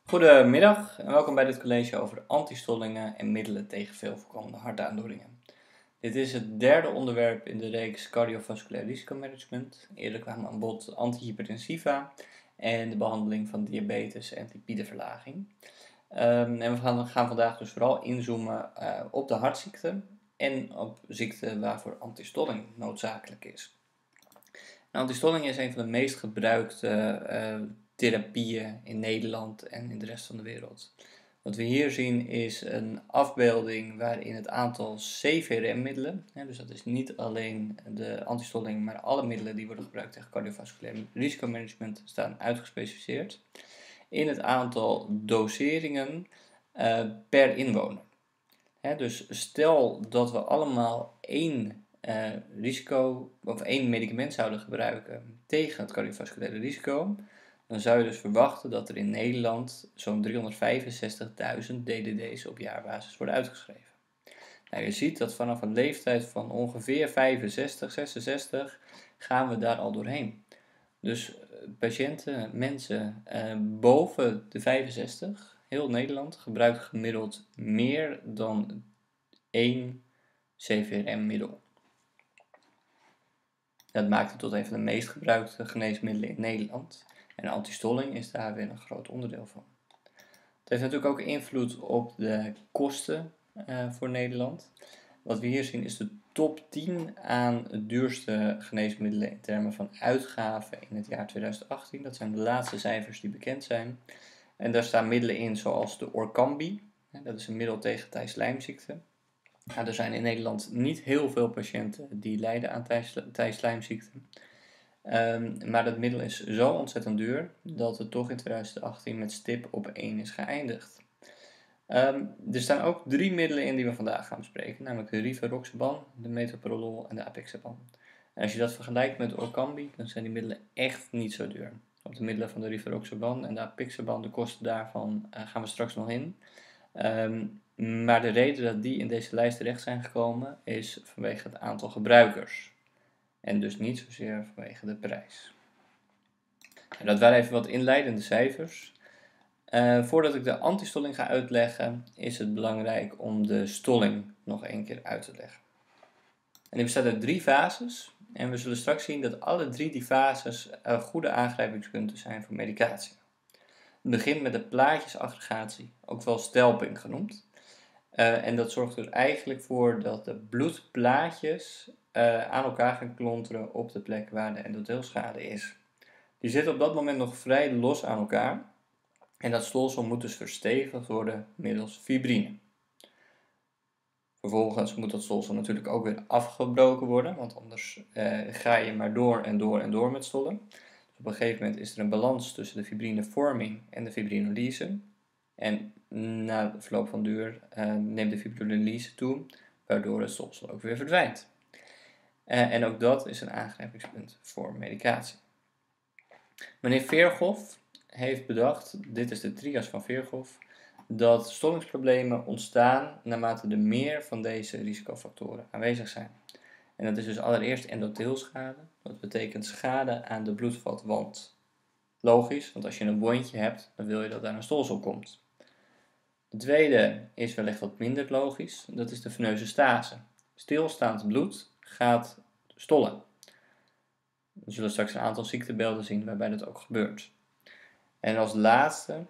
Goedemiddag en welkom bij dit college over antistollingen en middelen tegen veel voorkomende hartaandoeningen. Dit is het derde onderwerp in de reeks cardiovasculair risicomanagement. Eerder kwamen aan bod antihypertensiva en de behandeling van diabetes en lipideverlaging. En we gaan vandaag dus vooral inzoomen op de hartziekten en op ziekten waarvoor antistolling noodzakelijk is. Antistolling is een van de meest gebruikte therapieën in Nederland en in de rest van de wereld. Wat we hier zien is een afbeelding waarin het aantal CVRM-middelen, dus dat is niet alleen de antistolling, maar alle middelen die worden gebruikt tegen cardiovasculair risicomanagement, staan uitgespecificeerd in het aantal doseringen per inwoner. Dus stel dat we allemaal één medicament zouden gebruiken tegen het cardiovasculaire risico, dan zou je dus verwachten dat er in Nederland zo'n 365.000 DDD's op jaarbasis worden uitgeschreven. Nou, je ziet dat vanaf een leeftijd van ongeveer 65, 66 gaan we daar al doorheen. Dus patiënten, mensen boven de 65, heel Nederland, gebruikt gemiddeld meer dan 1 CVRM-middel. Dat maakt het tot een van de meest gebruikte geneesmiddelen in Nederland. En antistolling is daar weer een groot onderdeel van. Het heeft natuurlijk ook invloed op de kosten voor Nederland. Wat we hier zien is de top 10 aan het duurste geneesmiddelen in termen van uitgaven in het jaar 2018. Dat zijn de laatste cijfers die bekend zijn. En daar staan middelen in zoals de Orkambi. Dat is een middel tegen thijslijmziekte. Nou, er zijn in Nederland niet heel veel patiënten die lijden aan thijslijmziekte. Maar dat middel is zo ontzettend duur dat het toch in 2018 met stip op 1 is geëindigd. Er staan ook 3 middelen in die we vandaag gaan bespreken, namelijk de rivaroxaban, de metoprolol en de apixaban. En als je dat vergelijkt met Orkambi, dan zijn die middelen echt niet zo duur. Op de middelen van de rivaroxaban en de apixaban, de kosten daarvan gaan we straks nog in. Maar de reden dat die in deze lijst terecht zijn gekomen is vanwege het aantal gebruikers. En dus niet zozeer vanwege de prijs. En dat waren even wat inleidende cijfers. Voordat ik de antistolling ga uitleggen, is het belangrijk om de stolling nog een keer uit te leggen. En die bestaat uit 3 fases. En we zullen straks zien dat alle 3 die fases goede aangrijpingspunten zijn voor medicatie. Het begint met de plaatjesaggregatie, ook wel stelping genoemd. En dat zorgt er eigenlijk voor dat de bloedplaatjes aan elkaar gaan klonteren op de plek waar de endotheelschade is. Die zitten op dat moment nog vrij los aan elkaar. En dat stolsel moet dus verstevigd worden middels fibrine. Vervolgens moet dat stolsel natuurlijk ook weer afgebroken worden, want anders ga je maar door en door en door met stollen. Dus op een gegeven moment is er een balans tussen de fibrinevorming en de fibrinolyse. En na de verloop van duur neemt de fibrinolyse toe, waardoor het stolsel ook weer verdwijnt. En ook dat is een aangrijpingspunt voor medicatie. Meneer Virchow heeft bedacht, dit is de trias van Virchow, dat stollingsproblemen ontstaan naarmate er meer van deze risicofactoren aanwezig zijn. En dat is dus allereerst endotheelschade, dat betekent schade aan de bloedvatwand. Logisch, want als je een wondje hebt, dan wil je dat daar een stolsel komt. De tweede is wellicht wat minder logisch, dat is de veneuze stase. Stilstaand bloed gaat stollen. We zullen straks een aantal ziektebeelden zien waarbij dat ook gebeurt. En als laatste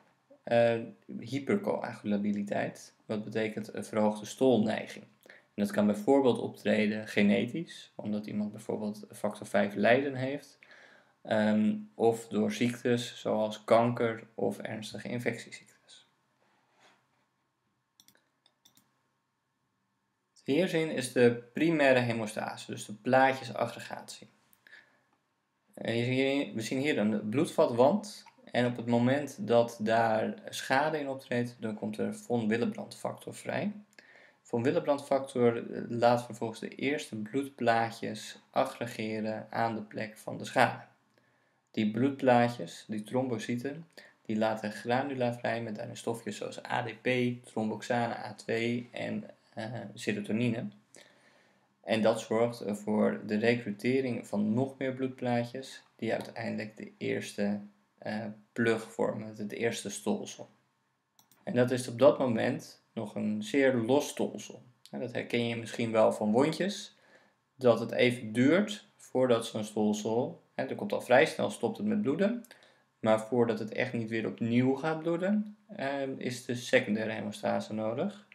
hypercoagulabiliteit, wat betekent een verhoogde stolneiging. En dat kan bijvoorbeeld optreden genetisch, omdat iemand bijvoorbeeld factor 5 lijden heeft, of door ziektes zoals kanker of ernstige infectieziektes. Wat we hier zien is de primaire hemostase, dus de plaatjesaggregatie. We zien hier een bloedvatwand. En op het moment dat daar schade in optreedt, dan komt er von Willebrand factor vrij. Von Willebrand factor laat vervolgens de eerste bloedplaatjes aggregeren aan de plek van de schade. Die bloedplaatjes, die trombocyten, die laten granula vrij met daarin stofjes zoals ADP, tromboxane A2 en serotonine. En dat zorgt voor de recrutering van nog meer bloedplaatjes die uiteindelijk de eerste plug vormen, het eerste stolsel. En dat is op dat moment nog een zeer los stolsel. Dat herken je misschien wel van wondjes, dat het even duurt voordat zo'n stolsel, er komt al vrij snel, stopt het met bloeden, maar voordat het echt niet weer opnieuw gaat bloeden, is de secundaire hemostase nodig.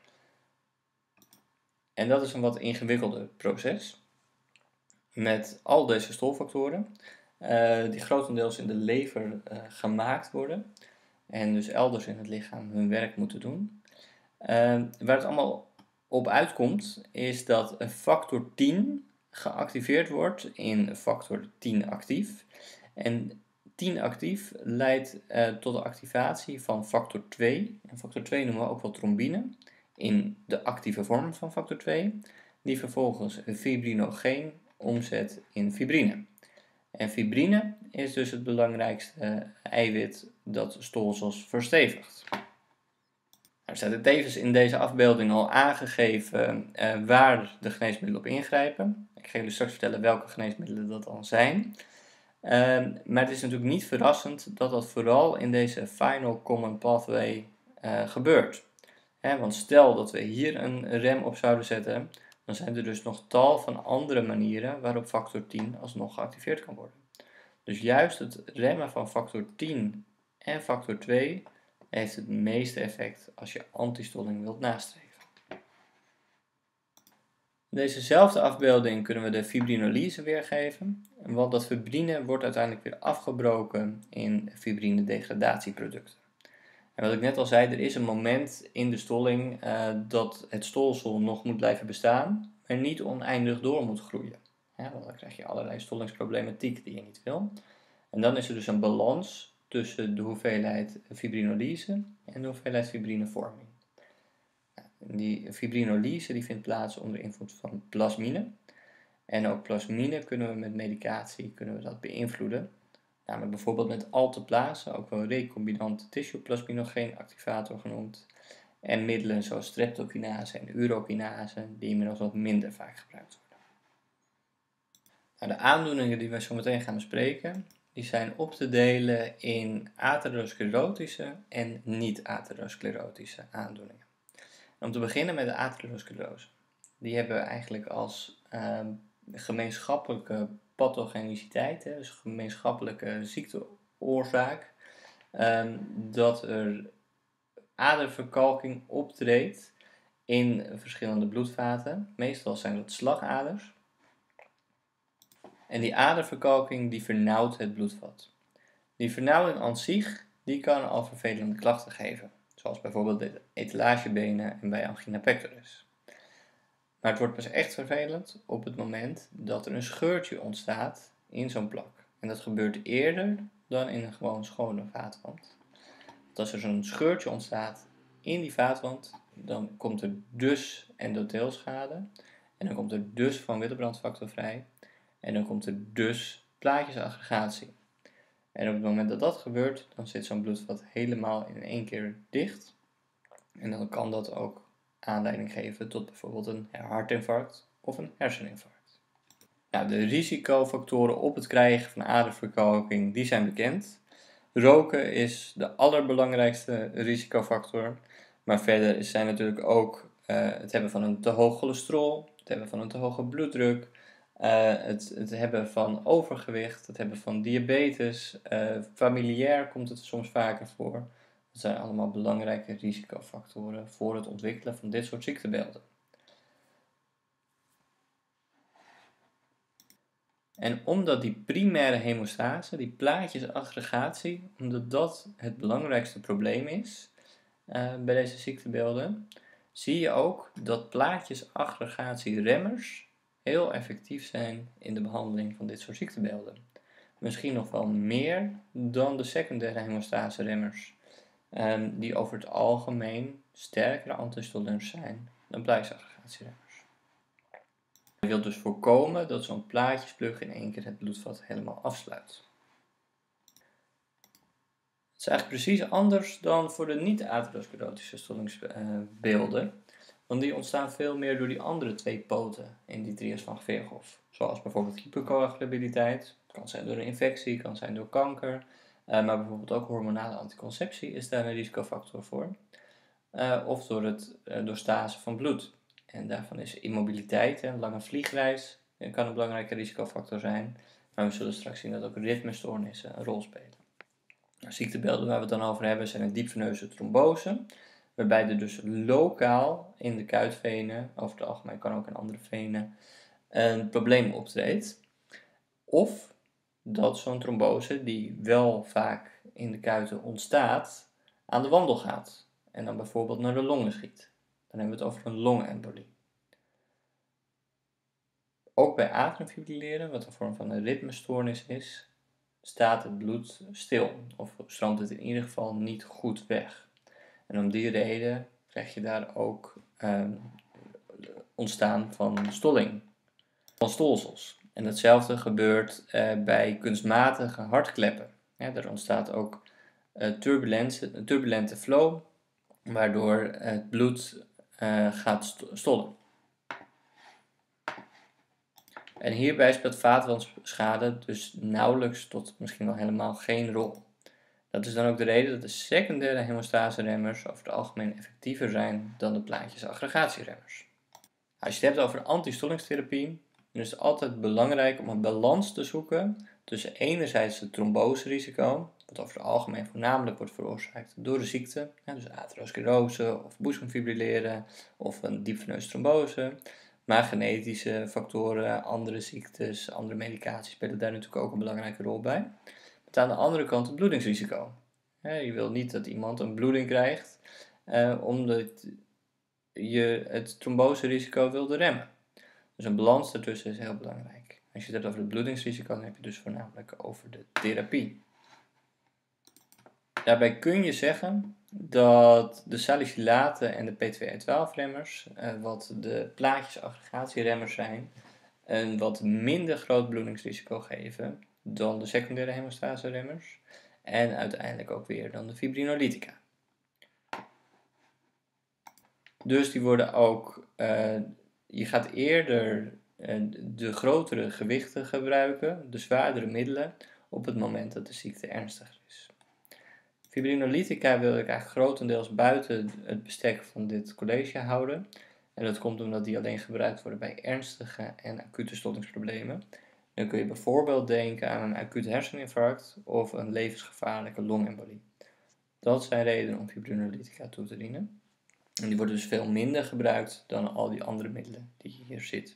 En dat is een wat ingewikkelder proces, met al deze stolfactoren, die grotendeels in de lever gemaakt worden, en dus elders in het lichaam hun werk moeten doen. Waar het allemaal op uitkomt, is dat een factor 10 geactiveerd wordt in factor 10 actief. En 10 actief leidt tot de activatie van factor 2. En factor 2 noemen we ook wel trombine, in de actieve vorm van factor 2, die vervolgens een fibrinogeen omzet in fibrine. En fibrine is dus het belangrijkste eiwit dat stolsels verstevigt. Er staat er tevens in deze afbeelding al aangegeven waar de geneesmiddelen op ingrijpen. Ik ga jullie straks vertellen welke geneesmiddelen dat dan zijn. Maar het is natuurlijk niet verrassend dat dat vooral in deze final common pathway gebeurt. Want stel dat we hier een rem op zouden zetten, dan zijn er dus nog tal van andere manieren waarop factor 10 alsnog geactiveerd kan worden. Dus juist het remmen van factor 10 en factor 2 heeft het meeste effect als je antistolling wilt nastreven. In dezezelfde afbeelding kunnen we de fibrinolyse weergeven, want dat fibrine wordt uiteindelijk weer afgebroken in fibrine-degradatieproducten. En wat ik net al zei, er is een moment in de stolling dat het stolsel nog moet blijven bestaan, maar niet oneindig door moet groeien. Want dan krijg je allerlei stollingsproblematiek die je niet wil. En dan is er dus een balans tussen de hoeveelheid fibrinolyse en de hoeveelheid fibrinevorming. Die fibrinolyse die vindt plaats onder invloed van plasmine. En ook plasmine kunnen we met medicatie dat beïnvloeden. Namelijk bijvoorbeeld met alteplase, ook wel recombinant tissue-plasminogeen activator genoemd. En middelen zoals streptokinase en urokinase, die inmiddels wat minder vaak gebruikt worden. Nou, de aandoeningen die we zo meteen gaan bespreken, die zijn op te delen in atherosclerotische en niet-atherosclerotische aandoeningen. En om te beginnen met de atherosclerose. Die hebben we eigenlijk als gemeenschappelijke pathogeniciteit, dus gemeenschappelijke ziekteoorzaak, dat er aderverkalking optreedt in verschillende bloedvaten. Meestal zijn dat slagaders. En die aderverkalking die vernauwt het bloedvat. Die vernauwing aan zich die kan al vervelende klachten geven, zoals bijvoorbeeld de etalagebenen en bij angina pectoris. Maar het wordt pas echt vervelend op het moment dat er een scheurtje ontstaat in zo'n plak. En dat gebeurt eerder dan in een gewoon schone vaatwand. Want als er zo'n scheurtje ontstaat in die vaatwand, dan komt er dus endotheelschade. En dan komt er dus van Willebrand-factor vrij. En dan komt er dus plaatjesaggregatie. En op het moment dat dat gebeurt, dan zit zo'n bloedvat helemaal in één keer dicht. En dan kan dat ook aanleiding geven tot bijvoorbeeld een hartinfarct of een herseninfarct. Nou, de risicofactoren op het krijgen van aderverkalking, die zijn bekend. Roken is de allerbelangrijkste risicofactor. Maar verder zijn natuurlijk ook het hebben van een te hoog cholesterol, het hebben van een te hoge bloeddruk, het hebben van overgewicht, het hebben van diabetes, familiair komt het soms vaker voor. Dat zijn allemaal belangrijke risicofactoren voor het ontwikkelen van dit soort ziektebeelden. En omdat die primaire hemostase, die plaatjesaggregatie, omdat dat het belangrijkste probleem is bij deze ziektebeelden, zie je ook dat plaatjesaggregatieremmers heel effectief zijn in de behandeling van dit soort ziektebeelden. Misschien nog wel meer dan de secundaire hemostase-remmers, die over het algemeen sterkere antistolens zijn dan plaatjesaggregatieremmers. Je wilt dus voorkomen dat zo'n plaatjesplug in één keer het bloedvat helemaal afsluit. Het is eigenlijk precies anders dan voor de niet-atherosclerotische stollingsbeelden, want die ontstaan veel meer door die andere twee poten in die trias van Virchow. Zoals bijvoorbeeld hypercoagulabiliteit, kan zijn door een infectie, kan zijn door kanker, maar bijvoorbeeld ook hormonale anticonceptie is daar een risicofactor voor. of door het doorstazen van bloed. En daarvan is immobiliteit, een lange vliegreis, kan een belangrijke risicofactor zijn. Maar we zullen straks zien dat ook ritmestoornissen een rol spelen. Nou, ziektebeelden waar we het dan over hebben zijn een diepveneuze trombose, waarbij er dus lokaal in de kuitvenen, over het algemeen kan ook in andere venen, een probleem optreedt. Of dat zo'n trombose, die wel vaak in de kuiten ontstaat, aan de wandel gaat en dan bijvoorbeeld naar de longen schiet. Dan hebben we het over een longembolie. Ook bij atriumfibrilleren, wat een vorm van een ritmestoornis is, staat het bloed stil of stroomt het in ieder geval niet goed weg. En om die reden krijg je daar ook ontstaan van stolling, van stolsels. En hetzelfde gebeurt bij kunstmatige hartkleppen. Ja, er ontstaat ook turbulente flow, waardoor het bloed gaat stollen. En hierbij speelt vaatwandschade dus nauwelijks tot misschien wel helemaal geen rol. Dat is dan ook de reden dat de secundaire hemostaseremmers over het algemeen effectiever zijn dan de plaatjes-aggregatieremmers. Als je het hebt over antistollingstherapie, dan is het altijd belangrijk om een balans te zoeken tussen enerzijds het tromboserisico, wat over het algemeen voornamelijk wordt veroorzaakt door de ziekte, dus atherosclerose of boezemfibrilleren of een diepveneuze trombose, maar genetische factoren, andere ziektes, andere medicatie spelen daar natuurlijk ook een belangrijke rol bij. Met aan de andere kant het bloedingsrisico. Je wil niet dat iemand een bloeding krijgt omdat je het tromboserisico wilde remmen. Dus een balans daartussen is heel belangrijk. Als je het hebt over het bloedingsrisico, dan heb je dus voornamelijk over de therapie. Daarbij kun je zeggen dat de salicylaten en de P2E12-remmers, wat de plaatjes-aggregatieremmers zijn, een wat minder groot bloedingsrisico geven dan de secundaire hemostaseremmers en uiteindelijk ook weer dan de fibrinolytica. Dus die worden ook, je gaat eerder de grotere gewichten gebruiken, de zwaardere middelen, op het moment dat de ziekte ernstiger is. Fibrinolytica wil ik eigenlijk grotendeels buiten het bestek van dit college houden. En dat komt omdat die alleen gebruikt worden bij ernstige en acute stollingsproblemen. Dan kun je bijvoorbeeld denken aan een acuut herseninfarct of een levensgevaarlijke longembolie. Dat zijn redenen om fibrinolytica toe te dienen. En die worden dus veel minder gebruikt dan al die andere middelen die hier zitten.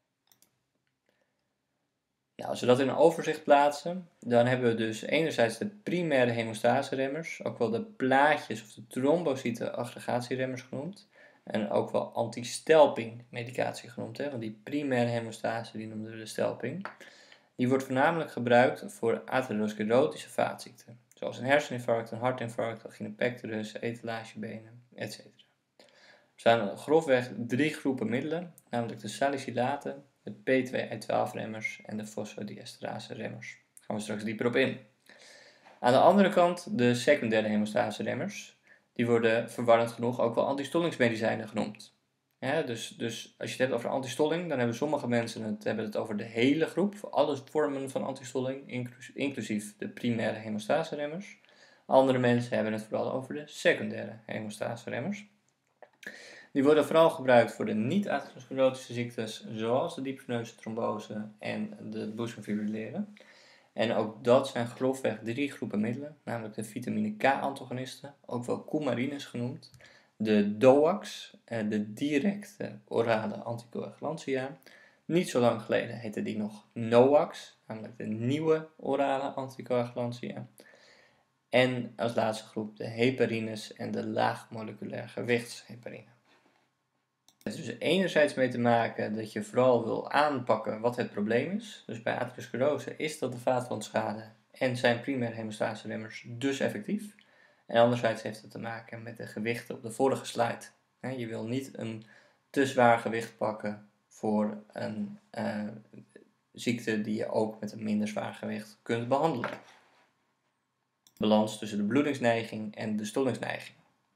Nou, als we dat in een overzicht plaatsen, dan hebben we dus enerzijds de primaire hemostaseremmers, ook wel de plaatjes of de trombocyte-aggregatieremmers genoemd. En ook wel anti-stelping medicatie genoemd, want die primaire hemostase die noemden we de stelping. Die wordt voornamelijk gebruikt voor atherosclerotische vaatziekten, zoals een herseninfarct, een hartinfarct, angina pectoris, etalagebenen, etc. Er zijn grofweg 3 groepen middelen, namelijk de salicylaten, de P2E12-remmers en de fosfodiesterase-remmers. Daar gaan we straks dieper op in. Aan de andere kant de secundaire hemostaseremmers. Die worden verwarrend genoeg ook wel antistollingsmedicijnen genoemd. Ja, dus als je het hebt over antistolling, dan hebben sommige mensen het over de hele groep, voor alle vormen van antistolling, inclusief de primaire hemostaseremmers. Andere mensen hebben het vooral over de secundaire hemostaseremmers. Die worden vooral gebruikt voor de niet-atherosclerotische ziektes, zoals de diepveneuze trombose en de boezemfibrilleren. En ook dat zijn grofweg 3 groepen middelen, namelijk de vitamine K-antagonisten, ook wel coumarines genoemd, de DOACs, de directe orale anticoagulantia. Niet zo lang geleden heette die nog NOACs, namelijk de nieuwe orale anticoagulantia. En als laatste groep de heparines en de laagmoleculair gewichtsheparine. Het is dus enerzijds mee te maken dat je vooral wil aanpakken wat het probleem is. Dus bij atherosclerose is dat de vaatwandschade en zijn primaire hemostaseremmers dus effectief. En anderzijds heeft het te maken met de gewichten op de vorige slide. Je wil niet een te zwaar gewicht pakken voor een ziekte die je ook met een minder zwaar gewicht kunt behandelen. Balans tussen de bloedingsneiging en de stollingsneiging.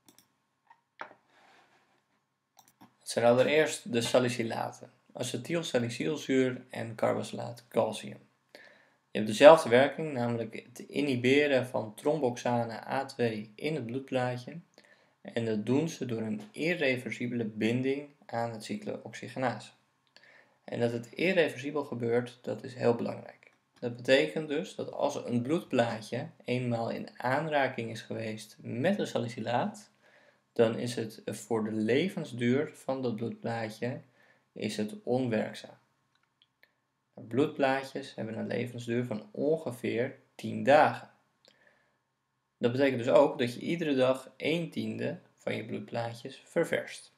Het zijn allereerst de salicylaten, acetylsalicylzuur en carbosolaat calcium. Je hebt dezelfde werking, namelijk het inhiberen van tromboxane A2 in het bloedplaatje. En dat doen ze door een irreversibele binding aan het cyclooxygenase. En dat het irreversibel gebeurt, dat is heel belangrijk. Dat betekent dus dat als een bloedplaatje eenmaal in aanraking is geweest met een salicylaat, dan is het voor de levensduur van dat bloedplaatje is het onwerkzaam. Bloedplaatjes hebben een levensduur van ongeveer 10 dagen. Dat betekent dus ook dat je iedere dag 1/10 van je bloedplaatjes ververst.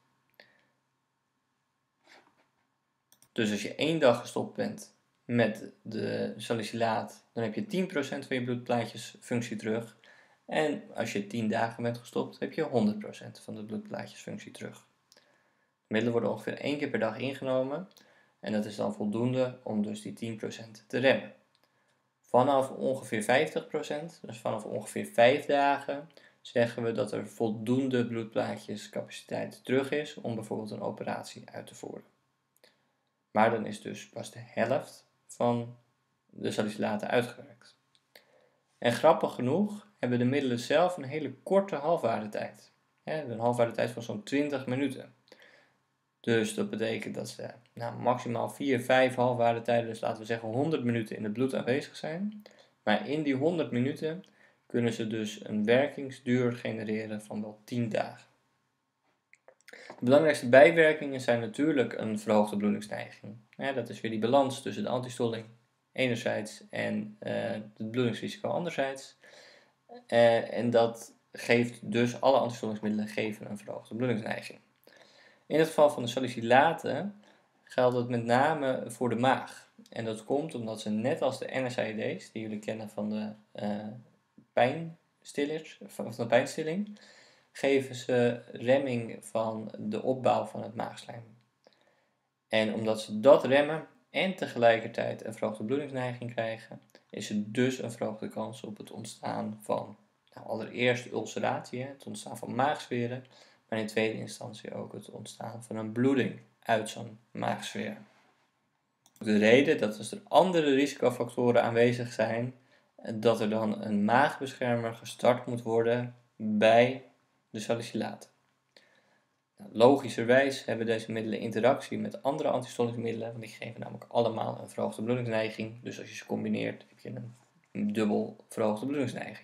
Dus als je 1 dag gestopt bent met de salicylaat, dan heb je 10% van je bloedplaatjes functie terug. En als je 10 dagen bent gestopt, heb je 100% van de bloedplaatjes functie terug. Middelen worden ongeveer 1 keer per dag ingenomen. En dat is dan voldoende om dus die 10% te remmen. Vanaf ongeveer 50%, dus vanaf ongeveer 5 dagen, zeggen we dat er voldoende bloedplaatjescapaciteit terug is om bijvoorbeeld een operatie uit te voeren. Maar dan is dus pas de helft van de salicylaten uitgewerkt. En grappig genoeg hebben de middelen zelf een hele korte halfwaardetijd. Een halfwaardetijd van zo'n 20 minuten. Dus dat betekent dat ze maximaal 4-5 halfwaardetijden, dus laten we zeggen 100 minuten in het bloed aanwezig zijn. Maar in die 100 minuten kunnen ze dus een werkingsduur genereren van wel 10 dagen. De belangrijkste bijwerkingen zijn natuurlijk een verhoogde bloedingsneiging. Dat is weer die balans tussen de antistolling enerzijds en het bloedingsrisico anderzijds. En dat geeft dus, alle antistollingsmiddelen geven een verhoogde bloedingsneiging. In het geval van de salicylaten geldt het met name voor de maag. En dat komt omdat ze net als de NSAID's, die jullie kennen van de pijnstillers, van de pijnstilling, geven ze remming van de opbouw van het maagslijm. En omdat ze dat remmen en tegelijkertijd een verhoogde bloedingsneiging krijgen, is er dus een verhoogde kans op het ontstaan van allereerst ulceratie, het ontstaan van maagzweren, maar in tweede instantie ook het ontstaan van een bloeding uit zo'n maagsfeer. De reden dat als er andere risicofactoren aanwezig zijn, dat er dan een maagbeschermer gestart moet worden bij de salicylaten. Logischerwijs hebben deze middelen interactie met andere antistollingsmiddelen, want die geven namelijk allemaal een verhoogde bloedingsneiging. Dus als je ze combineert, heb je een dubbel verhoogde bloedingsneiging.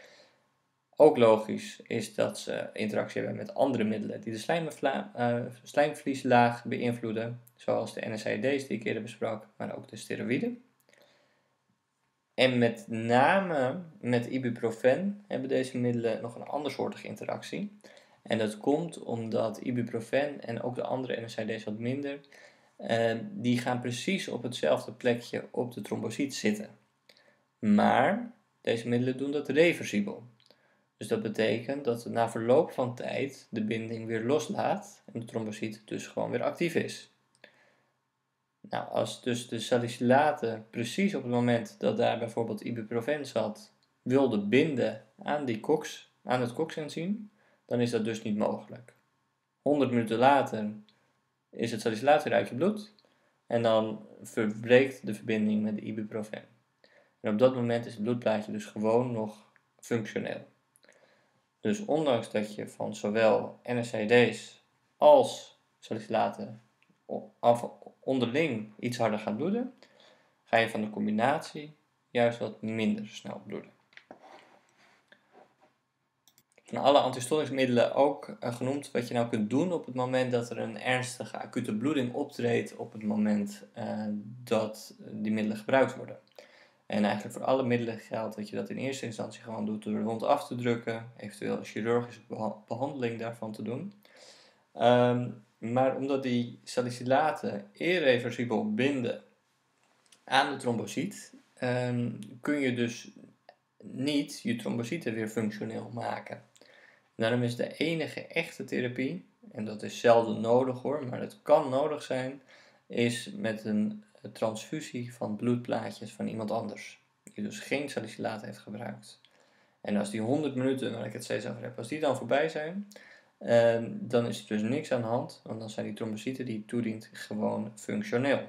Ook logisch is dat ze interactie hebben met andere middelen die de slijmvlieslaag beïnvloeden, zoals de NSAID's die ik eerder besprak, maar ook de steroïden. En met name met ibuprofen hebben deze middelen nog een andersoortige interactie. En dat komt omdat ibuprofen en ook de andere NSAID's wat minder, die gaan precies op hetzelfde plekje op de trombocyt zitten. Maar deze middelen doen dat reversibel. Dus dat betekent dat na verloop van tijd de binding weer loslaat en de trombocyt dus gewoon weer actief is. Nou, als dus de salicylaten precies op het moment dat daar bijvoorbeeld ibuprofen zat, wilden binden aan het COX-enzym, dan is dat dus niet mogelijk. 100 minuten later is het salicylaat weer uit je bloed en dan verbreekt de verbinding met de ibuprofen. En op dat moment is het bloedplaatje dus gewoon nog functioneel. Dus ondanks dat je van zowel NSAID's als salicylaten onderling iets harder gaat bloeden, ga je van de combinatie juist wat minder snel bloeden. Van alle antistollingsmiddelen ook genoemd wat je nou kunt doen op het moment dat er een ernstige acute bloeding optreedt op het moment dat die middelen gebruikt worden. En eigenlijk voor alle middelen geldt dat je dat in eerste instantie gewoon doet door de wond af te drukken, eventueel een chirurgische behandeling daarvan te doen. Maar omdat die salicylaten irreversibel binden aan de trombocyt, kun je dus niet je trombocyten weer functioneel maken. Daarom is de enige echte therapie, en dat is zelden nodig hoor, maar het kan nodig zijn, is met een transfusie van bloedplaatjes van iemand anders, die dus geen salicylaat heeft gebruikt. En als die 100 minuten, waar ik het steeds over heb, als die dan voorbij zijn, dan is er dus niks aan de hand, want dan zijn die trombocyten die je toedient gewoon functioneel.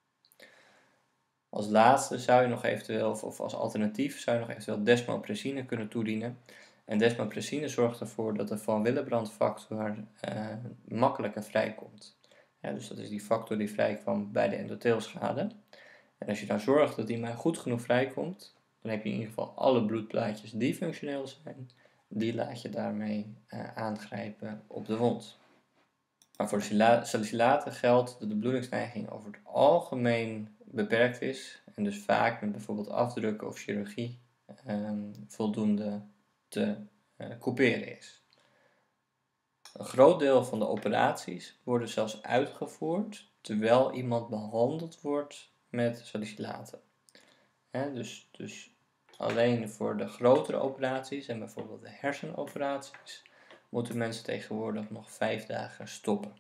Als laatste zou je nog eventueel, of als alternatief, zou je nog eventueel desmopresine kunnen toedienen. En desmopressine zorgt ervoor dat de Van Willebrand-factor makkelijker vrijkomt. Ja, dus dat is die factor die vrijkwam bij de endotheelschade. En als je dan zorgt dat die maar goed genoeg vrijkomt, dan heb je in ieder geval alle bloedplaatjes die functioneel zijn, die laat je daarmee aangrijpen op de wond. Maar voor de salicilaten geldt dat de bloedingsneiging over het algemeen beperkt is en dus vaak met bijvoorbeeld afdrukken of chirurgie voldoende te couperen is. Een groot deel van de operaties worden zelfs uitgevoerd terwijl iemand behandeld wordt met salicilaten. Dus alleen voor de grotere operaties en bijvoorbeeld de hersenoperaties moeten mensen tegenwoordig nog 5 dagen stoppen.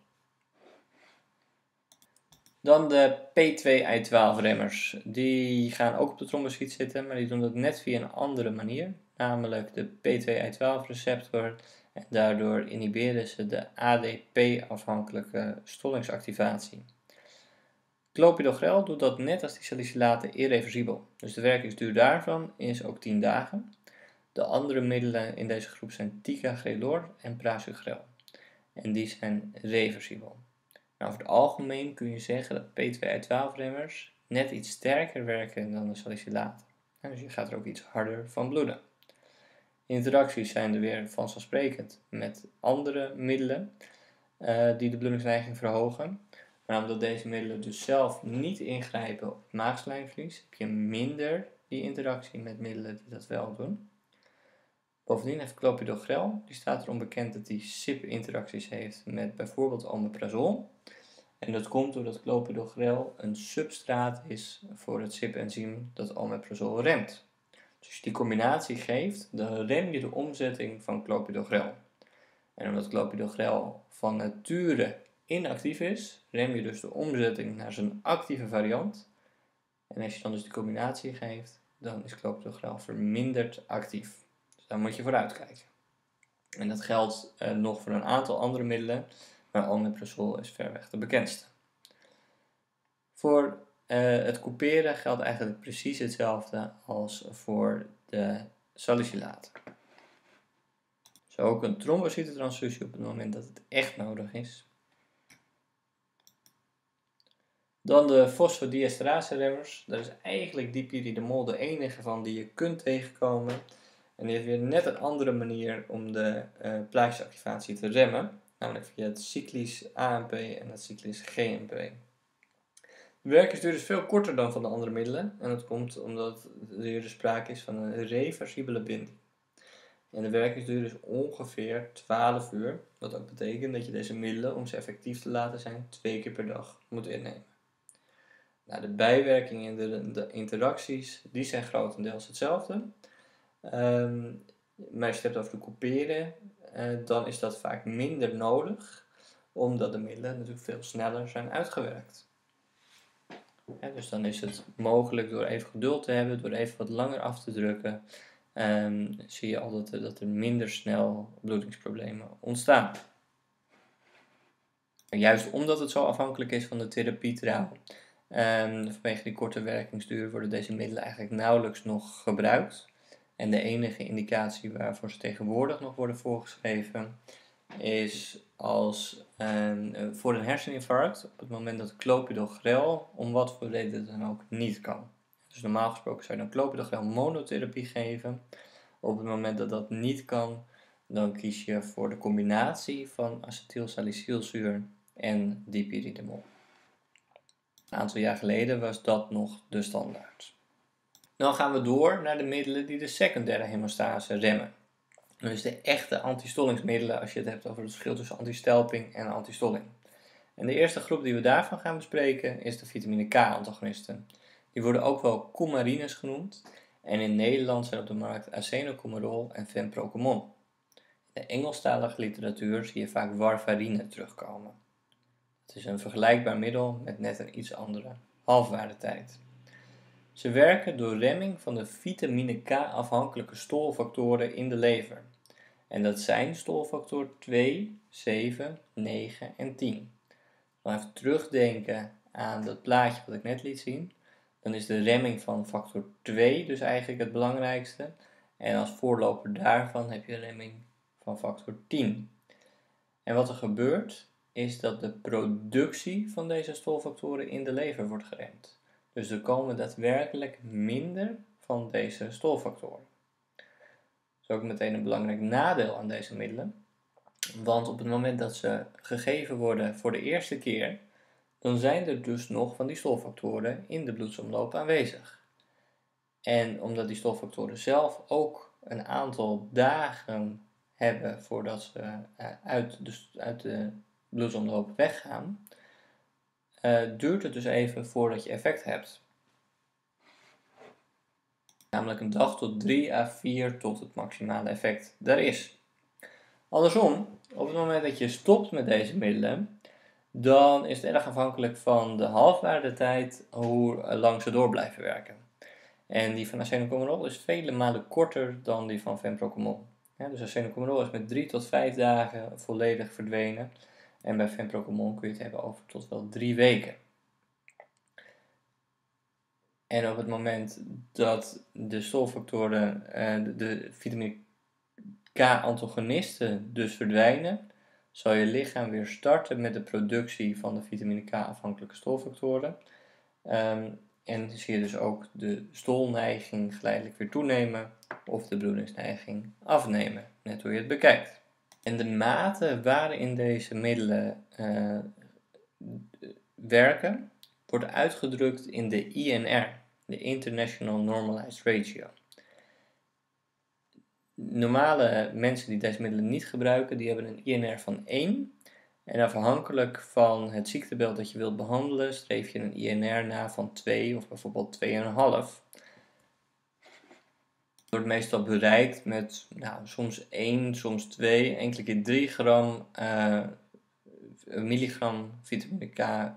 Dan de P2-I12-remmers. Die gaan ook op de trombocyt zitten, maar die doen dat net via een andere manier. Namelijk de P2-I12-receptor. En daardoor inhiberen ze de ADP-afhankelijke stollingsactivatie. Clopidogrel doet dat net als die salicilaten irreversibel. Dus de werkingsduur daarvan is ook 10 dagen. De andere middelen in deze groep zijn ticagrelor en prasugrel. En die zijn reversibel. Nou, over het algemeen kun je zeggen dat P2-I12-remmers net iets sterker werken dan de salicilaten. Dus je gaat er ook iets harder van bloeden. Interacties zijn er weer vanzelfsprekend met andere middelen die de bloedingsneiging verhogen. Maar omdat deze middelen dus zelf niet ingrijpen op het maagslijmvlies, heb je minder die interactie met middelen die dat wel doen. Bovendien heeft clopidogrel, die staat erom bekend dat hij CYP-interacties heeft met bijvoorbeeld omeprazol. En dat komt doordat clopidogrel een substraat is voor het CYP-enzym dat omeprazol remt. Dus als je die combinatie geeft, dan rem je de omzetting van clopidogrel. En omdat clopidogrel van nature inactief is, rem je dus de omzetting naar zijn actieve variant. En als je dan dus die combinatie geeft, dan is clopidogrel verminderd actief. Dus daar moet je voor uitkijken. En dat geldt nog voor een aantal andere middelen, maar omeprazol is verreweg de bekendste. Voor het couperen geldt eigenlijk precies hetzelfde als voor de salicilaten. Zo ook een trombocytentransfusie op het moment dat het echt nodig is. Dan de fosfodiesterase-remmers. Daar is eigenlijk dipyridamol de enige van die je kunt tegenkomen. En die heeft weer net een andere manier om de plaatjesactivatie te remmen. Namelijk via het cyclisch AMP en het cyclisch GMP. De werkingsduur is veel korter dan van de andere middelen. En dat komt omdat er hier sprake is van een reversibele binding. En de werkingsduur is ongeveer 12 uur. Wat ook betekent dat je deze middelen, om ze effectief te laten zijn, 2 keer per dag moet innemen. Nou, de bijwerkingen en de interacties, die zijn grotendeels hetzelfde. Maar als je het hebt over de couperen, dan is dat vaak minder nodig. Omdat de middelen natuurlijk veel sneller zijn uitgewerkt. Ja, dus dan is het mogelijk door even geduld te hebben, door even wat langer af te drukken, zie je al dat er minder snel bloedingsproblemen ontstaan. En juist omdat het zo afhankelijk is van de therapietrouw, vanwege die korte werkingsduur worden deze middelen eigenlijk nauwelijks nog gebruikt. En de enige indicatie waarvoor ze tegenwoordig nog worden voorgeschreven is als voor een herseninfarct op het moment dat clopidogrel om wat voor reden dan ook niet kan. Dus normaal gesproken zou je dan clopidogrel monotherapie geven. Op het moment dat dat niet kan, dan kies je voor de combinatie van acetylsalicylzuur en dipyridamol. Een aantal jaar geleden was dat nog de standaard. Dan gaan we door naar de middelen die de secundaire hemostase remmen. Dus de echte antistollingsmiddelen als je het hebt over het verschil tussen antistelping en antistolling. En de eerste groep die we daarvan gaan bespreken is de vitamine K-antagonisten. Die worden ook wel coumarines genoemd. En in Nederland zijn op de markt acenocumarol en fenprocomon. In de Engelstalige literatuur zie je vaak warfarine terugkomen. Het is een vergelijkbaar middel met net een iets andere halfwaardetijd. Ze werken door remming van de vitamine K-afhankelijke stolfactoren in de lever. En dat zijn stolfactor 2, 7, 9 en 10. Dan even terugdenken aan dat plaatje wat ik net liet zien. Dan is de remming van factor 2 dus eigenlijk het belangrijkste. En als voorloper daarvan heb je een remming van factor 10. En wat er gebeurt, is dat de productie van deze stolfactoren in de lever wordt geremd. Dus er komen daadwerkelijk minder van deze stolfactoren. Dat is ook meteen een belangrijk nadeel aan deze middelen. Want op het moment dat ze gegeven worden voor de eerste keer, dan zijn er dus nog van die stolfactoren in de bloedsomloop aanwezig. En omdat die stolfactoren zelf ook een aantal dagen hebben voordat ze uit de bloedsomloop weggaan, duurt het dus even voordat je effect hebt. Namelijk een dag tot 3 à 4 tot het maximale effect er is. Andersom, op het moment dat je stopt met deze middelen, dan is het erg afhankelijk van de halfwaardetijd hoe lang ze door blijven werken. En die van acenocomerol is vele malen korter dan die van fenprocomol. Ja, dus acenocomerol is met 3 tot 5 dagen volledig verdwenen. En bij fenprocomol kun je het hebben over tot wel 3 weken. En op het moment dat de stolfactoren, de vitamine K-antagonisten dus verdwijnen, zal je lichaam weer starten met de productie van de vitamine K-afhankelijke stolfactoren. En zie je dus ook de stolneiging geleidelijk weer toenemen of de bloedingsneiging afnemen, net hoe je het bekijkt. En de mate waarin deze middelen werken, wordt uitgedrukt in de INR, de International Normalized Ratio. Normale mensen die deze middelen niet gebruiken, die hebben een INR van 1. En afhankelijk van het ziektebeeld dat je wilt behandelen, streef je een INR na van 2 of bijvoorbeeld 2,5. Het wordt meestal bereikt met soms 1, soms 2, enkele keer 3 gram milligram vitamine K,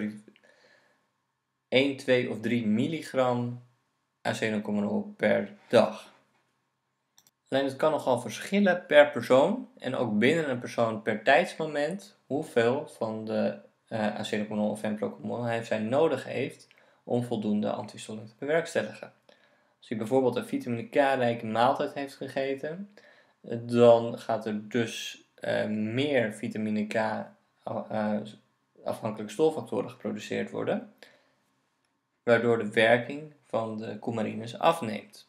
1, 2 of 3 milligram acenocomerol per dag. Alleen het kan nogal verschillen per persoon en ook binnen een persoon per tijdsmoment hoeveel van de acenocomerol of fenprocomol hij nodig heeft om voldoende antistolling te bewerkstelligen. Als hij bijvoorbeeld een vitamine K-rijke maaltijd heeft gegeten, dan gaat er dus meer vitamine K afhankelijke stolfactoren geproduceerd worden, waardoor de werking van de coumarines afneemt.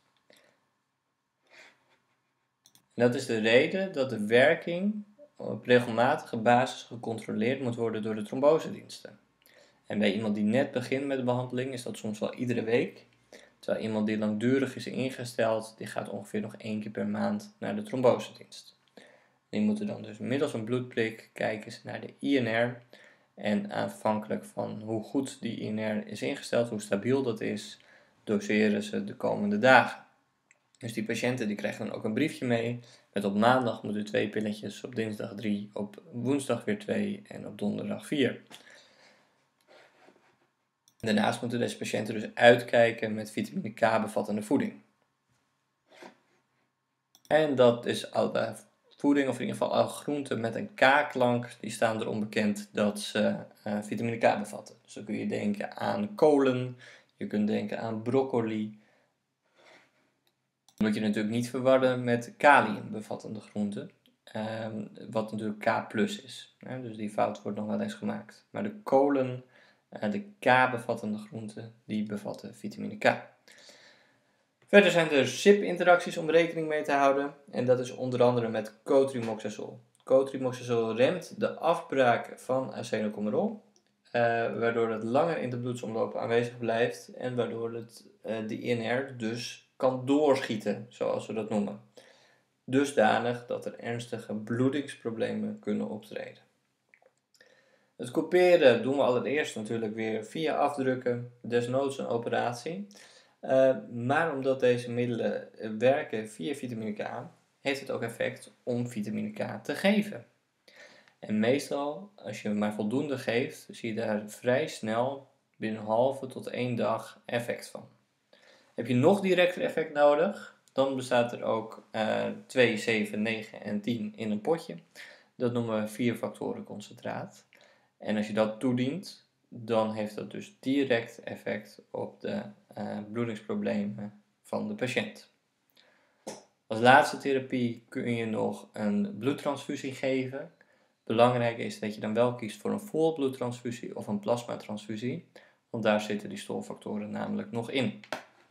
En dat is de reden dat de werking op regelmatige basis gecontroleerd moet worden door de trombosediensten. En bij iemand die net begint met de behandeling is dat soms wel iedere week. Terwijl iemand die langdurig is ingesteld, die gaat ongeveer nog 1 keer per maand naar de trombosedienst. Die moeten dan dus middels een bloedprik kijken ze naar de INR. En afhankelijk van hoe goed die INR is ingesteld, hoe stabiel dat is, doseren ze de komende dagen. Dus die patiënten die krijgen dan ook een briefje mee met op maandag moet u 2 pilletjes, op dinsdag 3, op woensdag weer 2 en op donderdag 4. Daarnaast moeten deze patiënten dus uitkijken met vitamine K bevattende voeding. En dat is alle voeding, of in ieder geval alle groenten met een K-klank, die staan erom bekend dat ze vitamine K bevatten. Dus dan kun je denken aan kolen, je kunt denken aan broccoli. Moet je natuurlijk niet verwarren met kalium bevattende groenten, wat natuurlijk K+ is. Dus die fout wordt nog wel eens gemaakt. Maar de kolen, de K bevattende groenten, die bevatten vitamine K. Verder zijn er CYP-interacties om rekening mee te houden. En dat is onder andere met cotrimoxazol. Cotrimoxazol remt de afbraak van acenocomerol, waardoor het langer in de bloedsomloop aanwezig blijft en waardoor het de INR dus kan doorschieten, zoals we dat noemen. Dusdanig dat er ernstige bloedingsproblemen kunnen optreden. Het couperen doen we allereerst natuurlijk weer via afdrukken, desnoods een operatie. Maar omdat deze middelen werken via vitamine K, heeft het ook effect om vitamine K te geven. En meestal, als je maar voldoende geeft, zie je daar vrij snel binnen een halve tot 1 dag effect van. Heb je nog directer effect nodig, dan bestaat er ook 2, 7, 9 en 10 in een potje. Dat noemen we 4-factoren concentraat. En als je dat toedient, dan heeft dat dus direct effect op de bloedingsproblemen van de patiënt. Als laatste therapie kun je nog een bloedtransfusie geven. Belangrijk is dat je dan wel kiest voor een volbloedtransfusie of een plasmatransfusie, want daar zitten die stolfactoren namelijk nog in.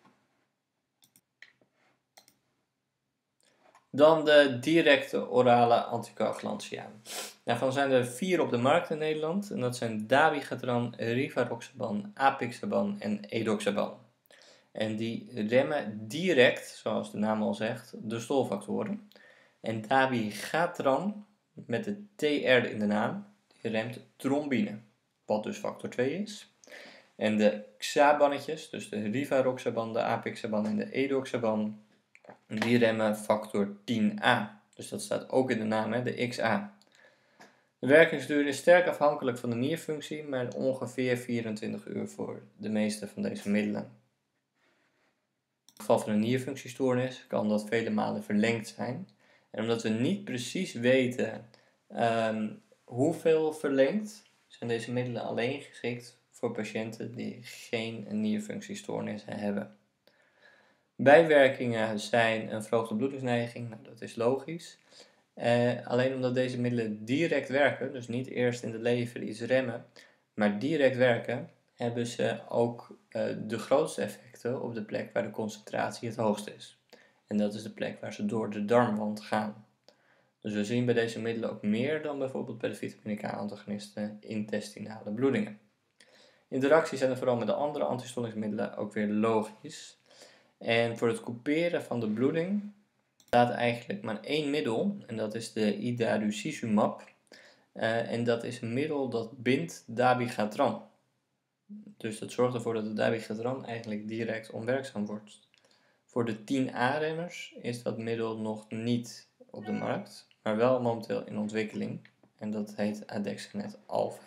Dan de directe orale anticoagulantia. Daarvan zijn er 4 op de markt in Nederland en dat zijn dabigatran, rivaroxaban, apixaban en edoxaban. En die remmen direct, zoals de naam al zegt, de stolfactoren. En dabigatran, met de TR in de naam, die remt trombine, wat dus factor 2 is. En de XA-bannetjes, dus de rivaroxaban, de apixaban en de edoxaban, die remmen factor 10a. Dus dat staat ook in de naam, hè, de XA. De werkingsduur is sterk afhankelijk van de nierfunctie, maar ongeveer 24 uur voor de meeste van deze middelen. In het geval van een nierfunctiestoornis kan dat vele malen verlengd zijn. En omdat we niet precies weten hoeveel verlengd, zijn deze middelen alleen geschikt voor patiënten die geen nierfunctiestoornis hebben. Bijwerkingen zijn een verhoogde bloedingsneiging, nou, dat is logisch. Alleen omdat deze middelen direct werken, dus niet eerst in de lever iets remmen, maar direct werken, hebben ze ook de grootste effecten op de plek waar de concentratie het hoogst is. En dat is de plek waar ze door de darmwand gaan. Dus we zien bij deze middelen ook meer dan bijvoorbeeld bij de vitamine K-antagonisten intestinale bloedingen. Interacties zijn er vooral met de andere antistollingsmiddelen ook weer logisch. En voor het couperen van de bloeding staat eigenlijk maar één middel, en dat is de idarucizumab. En dat is een middel dat bindt dabigatran. Dus dat zorgt ervoor dat de dabigatran eigenlijk direct onwerkzaam wordt. Voor de 10A-remmers is dat middel nog niet op de markt, maar wel momenteel in ontwikkeling. En dat heet Adexanet Alpha.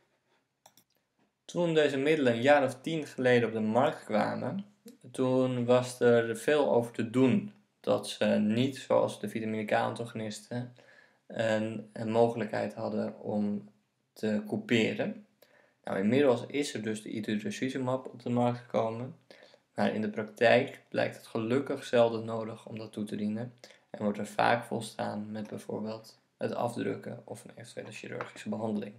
Toen deze middelen een jaar of 10 geleden op de markt kwamen, toen was er veel over te doen dat ze niet, zoals de vitamine K-antagonisten, een mogelijkheid hadden om te couperen. Nou, inmiddels is er dus de idarucizumab op de markt gekomen, maar in de praktijk blijkt het gelukkig zelden nodig om dat toe te dienen en wordt er vaak volstaan met bijvoorbeeld het afdrukken of een eventuele chirurgische behandeling.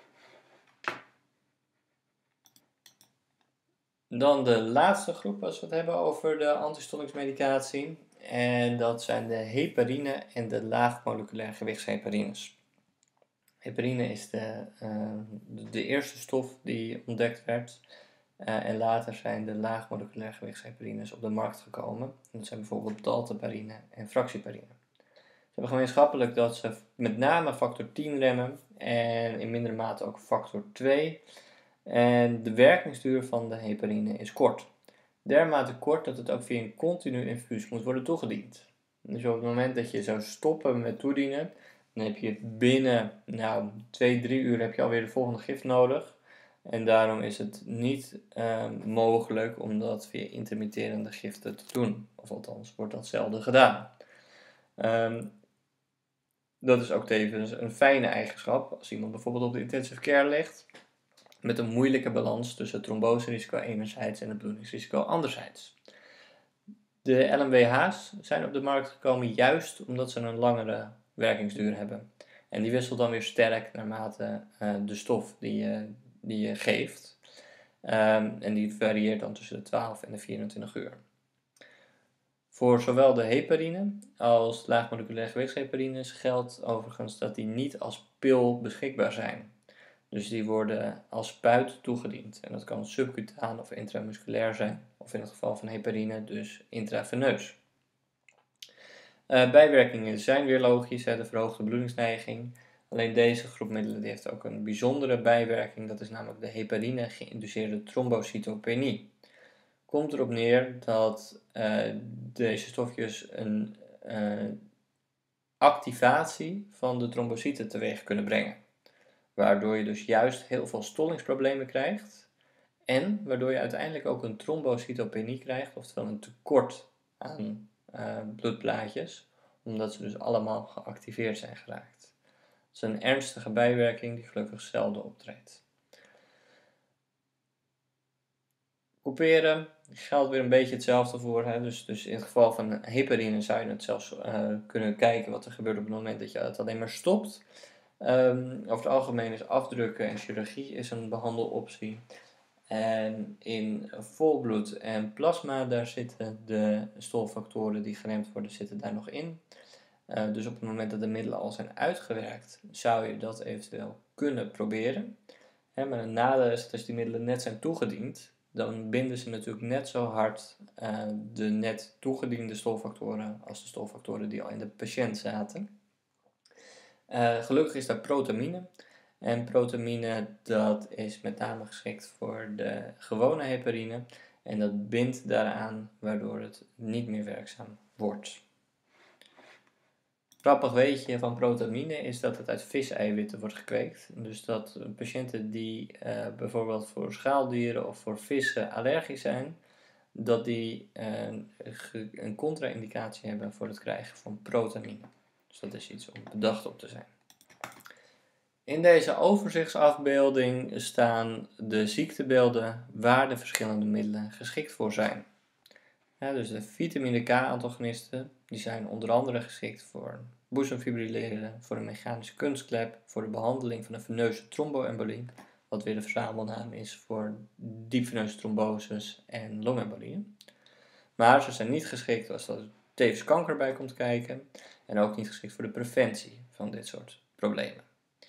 Dan de laatste groep als we het hebben over de antistollingsmedicatie. En dat zijn de heparine en de laagmoleculair gewichtsheparines. Heparine is de eerste stof die ontdekt werd. En later zijn de laagmoleculair gewichtsheparines op de markt gekomen. Dat zijn bijvoorbeeld dalteparine en fractieparine. Ze hebben gemeenschappelijk dat ze met name factor 10 remmen en in mindere mate ook factor 2. En de werkingsduur van de heparine is kort. Dermate kort dat het ook via een continu infuus moet worden toegediend. Dus op het moment dat je zou stoppen met toedienen, dan heb je binnen 2-3 uur heb je alweer de volgende gift nodig. En daarom is het niet mogelijk om dat via intermitterende giften te doen. Of althans wordt dat zelden gedaan. Dat is ook tevens een fijne eigenschap. Als iemand bijvoorbeeld op de intensive care ligt, met een moeilijke balans tussen het tromboserisico enerzijds en het bloedingsrisico anderzijds. De LMWH's zijn op de markt gekomen juist omdat ze een langere werkingsduur hebben. En die wisselt dan weer sterk naarmate de stof die je geeft. En die varieert dan tussen de 12 en de 24 uur. Voor zowel de heparine als laagmoleculair gewichtsheparines geldt overigens dat die niet als pil beschikbaar zijn. Dus die worden als spuit toegediend. En dat kan subcutaan of intramusculair zijn. Of in het geval van heparine dus intraveneus. Bijwerkingen zijn weer logisch, de verhoogde bloedingsneiging. Alleen deze groep middelen die heeft ook een bijzondere bijwerking. Dat is namelijk de heparine geïnduceerde trombocytopenie. Komt erop neer dat deze stofjes een activatie van de trombocyten teweeg kunnen brengen. Waardoor je dus juist heel veel stollingsproblemen krijgt. En waardoor je uiteindelijk ook een trombocytopenie krijgt, oftewel een tekort aan bloedplaatjes, omdat ze dus allemaal geactiveerd zijn geraakt. Dat is een ernstige bijwerking die gelukkig zelden optreedt. Couperen geldt weer een beetje hetzelfde voor. Hè? Dus in het geval van heparine zou je het zelfs kunnen kijken wat er gebeurt op het moment dat je het alleen maar stopt. Over het algemeen is afdrukken en chirurgie is een behandeloptie. En in volbloed en plasma, daar zitten de stolfactoren die geremd worden, zitten daar nog in. Dus op het moment dat de middelen al zijn uitgewerkt, zou je dat eventueel kunnen proberen. Maar een nadeel is dat als die middelen net zijn toegediend, dan binden ze natuurlijk net zo hard de net toegediende stolfactoren als de stolfactoren die al in de patiënt zaten. Gelukkig is daar protamine. En protamine, dat is met name geschikt voor de gewone heparine. En dat bindt daaraan, waardoor het niet meer werkzaam wordt. Grappig weetje van protamine is dat het uit viseiwitten wordt gekweekt. Dus dat patiënten die bijvoorbeeld voor schaaldieren of voor vissen allergisch zijn, dat die een contra-indicatie hebben voor het krijgen van protamine. Dus dat is iets om bedacht op te zijn. In deze overzichtsafbeelding staan de ziektebeelden waar de verschillende middelen geschikt voor zijn. Dus de vitamine K-antagonisten die zijn onder andere geschikt voor boezemfibrilleren, voor een mechanische kunstklep, voor de behandeling van een veneuze tromboembolie, wat weer de verzamelnaam is voor diepveneuze tromboses en longembolieën. Maar ze zijn niet geschikt als er tevens kanker bij komt kijken en ook niet geschikt voor de preventie van dit soort problemen.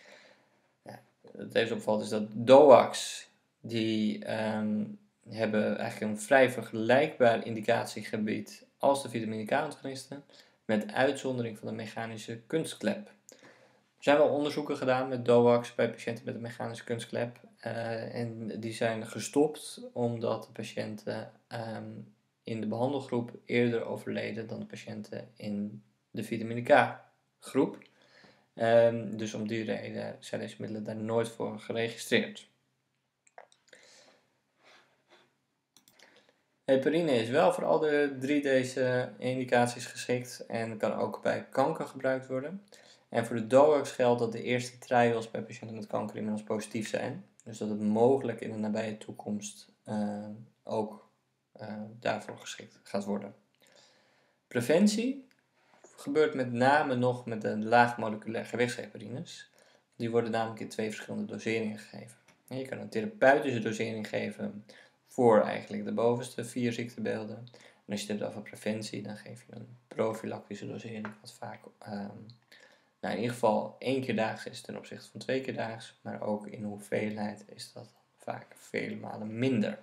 Het eerste opvalt is dat DOAC's, die hebben eigenlijk een vrij vergelijkbaar indicatiegebied als de vitamine K-antagonisten, met uitzondering van de mechanische kunstklep. Er zijn wel onderzoeken gedaan met DOAC's bij patiënten met een mechanische kunstklep en die zijn gestopt omdat de patiënten in de behandelgroep eerder overleden dan de patiënten in de vitamine K-groep. Dus om die reden zijn deze middelen daar nooit voor geregistreerd. Heparine is wel voor al de 3 deze indicaties geschikt en kan ook bij kanker gebruikt worden. En voor de DOAC's geldt dat de eerste trials bij patiënten met kanker inmiddels positief zijn. Dus dat het mogelijk in de nabije toekomst ook daarvoor geschikt gaat worden. Preventie gebeurt met name nog met de laagmoleculair gewichtsheparines. Die worden namelijk in 2 verschillende doseringen gegeven. Je kan een therapeutische dosering geven voor eigenlijk de bovenste 4 ziektebeelden. En als je het hebt over preventie, dan geef je een profilactische dosering, wat vaak in ieder geval 1 keer daags is ten opzichte van 2 keer daags. Maar ook in hoeveelheid is dat vaak vele malen minder.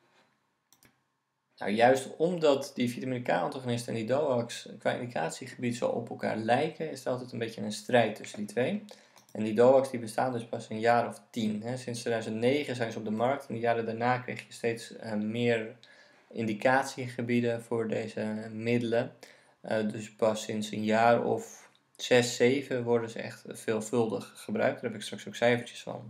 Nou, juist omdat die vitamine K-antagonisten en die DOAC's qua indicatiegebied zo op elkaar lijken, is er altijd een beetje een strijd tussen die twee. En die DOAC's die bestaan dus pas een jaar of 10. Sinds 2009 zijn ze op de markt en de jaren daarna kreeg je steeds meer indicatiegebieden voor deze middelen. Dus pas sinds een jaar of 6, 7 worden ze echt veelvuldig gebruikt. Daar heb ik straks ook cijfertjes van.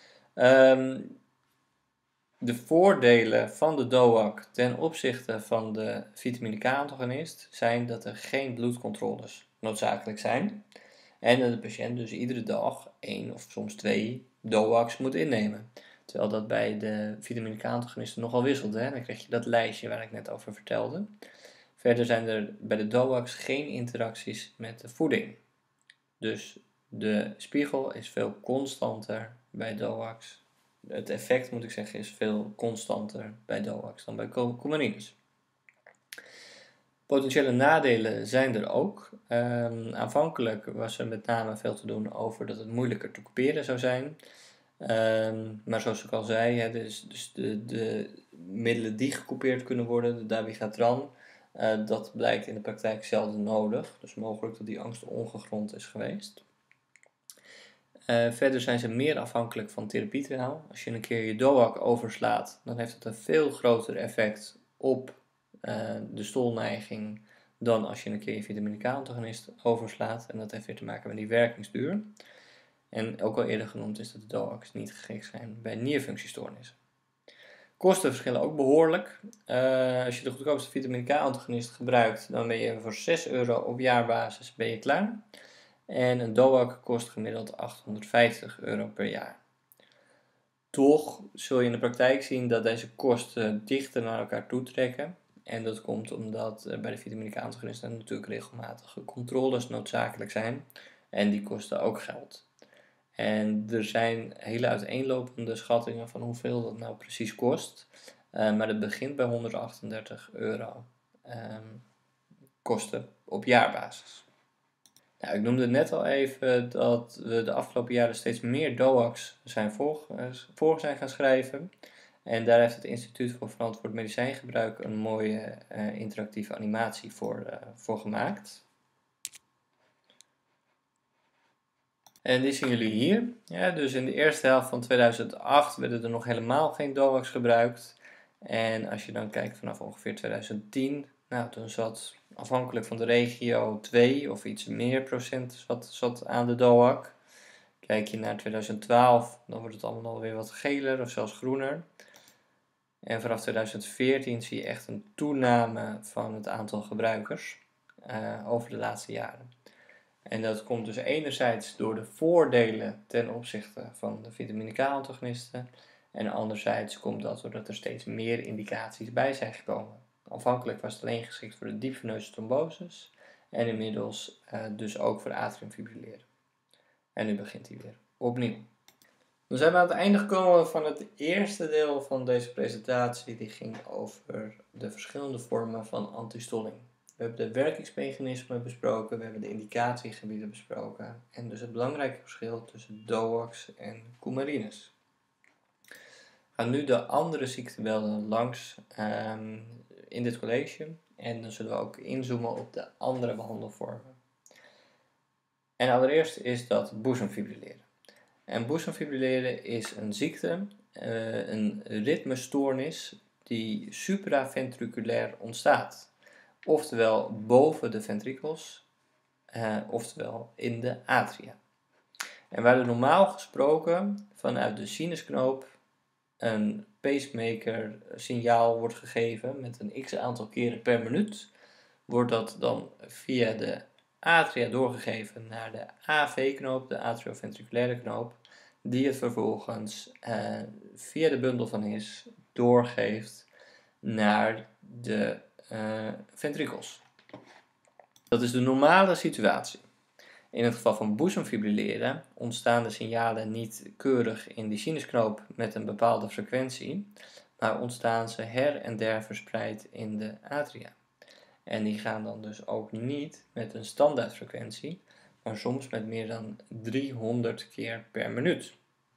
De voordelen van de DOAC ten opzichte van de vitamine K-antagonist zijn dat er geen bloedcontroles noodzakelijk zijn. En dat de patiënt dus iedere dag 1 of soms 2 DOAC's moet innemen. Terwijl dat bij de vitamine K-antagonisten nogal wisselt. Dan krijg je dat lijstje waar ik net over vertelde. Verder zijn er bij de DOAC's geen interacties met de voeding. Dus de spiegel is veel constanter bij DOAC's. Het effect, moet ik zeggen, is veel constanter bij DOAC's dan bij coumarines. Potentiële nadelen zijn er ook. Aanvankelijk was er met name veel te doen over dat het moeilijker te couperen zou zijn. Maar zoals ik al zei, dus de middelen die gecoupeerd kunnen worden, de dabigatran, dat blijkt in de praktijk zelden nodig. Dus mogelijk dat die angst ongegrond is geweest. Verder zijn ze meer afhankelijk van therapietriaal. Als je een keer je DOAC overslaat, dan heeft het een veel groter effect op de stolneiging dan als je een keer je vitamine K-antagonist overslaat. En dat heeft weer te maken met die werkingsduur. En ook al eerder genoemd is dat de DOAC's niet geschikt zijn bij nierfunctiestoornissen. Kosten verschillen ook behoorlijk. Als je de goedkoopste vitamine K-antagonist gebruikt, dan ben je voor €6 op jaarbasis klaar. En een DOAC kost gemiddeld €850 per jaar. Toch zul je in de praktijk zien dat deze kosten dichter naar elkaar toe trekken. En dat komt omdat bij de vitamine K-antagonisten natuurlijk regelmatige controles noodzakelijk zijn. En die kosten ook geld. En er zijn hele uiteenlopende schattingen van hoeveel dat nou precies kost. Maar dat begint bij €138 kosten op jaarbasis. Nou, ik noemde net al even dat we de afgelopen jaren steeds meer DOAC's voor zijn gaan schrijven. En daar heeft het Instituut voor Verantwoord Medicijngebruik een mooie interactieve animatie voor gemaakt. En die zien jullie hier. Ja, dus in de eerste helft van 2008 werden er nog helemaal geen DOAC's gebruikt. En als je dan kijkt vanaf ongeveer 2010, nou, toen zat afhankelijk van de regio 2 of iets meer procent zat aan de DOAC. Kijk je naar 2012, dan wordt het allemaal weer wat geler of zelfs groener. En vanaf 2014 zie je echt een toename van het aantal gebruikers over de laatste jaren. En dat komt dus enerzijds door de voordelen ten opzichte van de vitamine K-antagonisten. En anderzijds komt dat doordat er steeds meer indicaties bij zijn gekomen. Aanvankelijk was het alleen geschikt voor de diepveneuze tromboses. En inmiddels dus ook voor atriumfibrilleren. En nu begint hij weer opnieuw. Dan zijn we aan het einde gekomen van het eerste deel van deze presentatie. Die ging over de verschillende vormen van antistolling. We hebben de werkingsmechanismen besproken, we hebben de indicatiegebieden besproken en dus het belangrijke verschil tussen DOAC's en coumarines. We gaan nu de andere ziektebelden langs in dit college en dan zullen we ook inzoomen op de andere behandelvormen. En allereerst is dat boezemfibrilleren. En boezemfibrilleren is een ziekte, een ritmestoornis die supraventriculair ontstaat. Oftewel boven de ventrikels, oftewel in de atria. En waar er normaal gesproken vanuit de sinusknoop een pacemaker signaal wordt gegeven met een x aantal keren per minuut, wordt dat dan via de atria doorgegeven naar de AV-knoop, de atrioventriculaire knoop, die het vervolgens via de bundel van His doorgeeft naar de ventrikels. Dat is de normale situatie. In het geval van boezemfibrilleren ontstaan de signalen niet keurig in die sinusknoop met een bepaalde frequentie, maar ontstaan ze her en der verspreid in de atria. En die gaan dan dus ook niet met een standaardfrequentie, maar soms met meer dan 300 keer per minuut.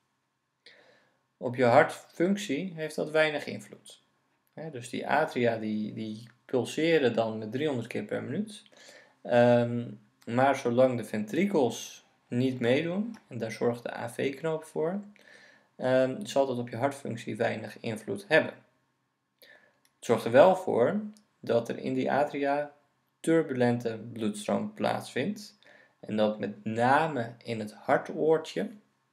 Op je hartfunctie heeft dat weinig invloed. Dus die atria die pulseren dan met 300 keer per minuut. Maar zolang de ventrikels niet meedoen, en daar zorgt de AV-knoop voor, zal dat op je hartfunctie weinig invloed hebben. Het zorgt er wel voor dat er in die atria turbulente bloedstroom plaatsvindt. En dat met name in het hartoortje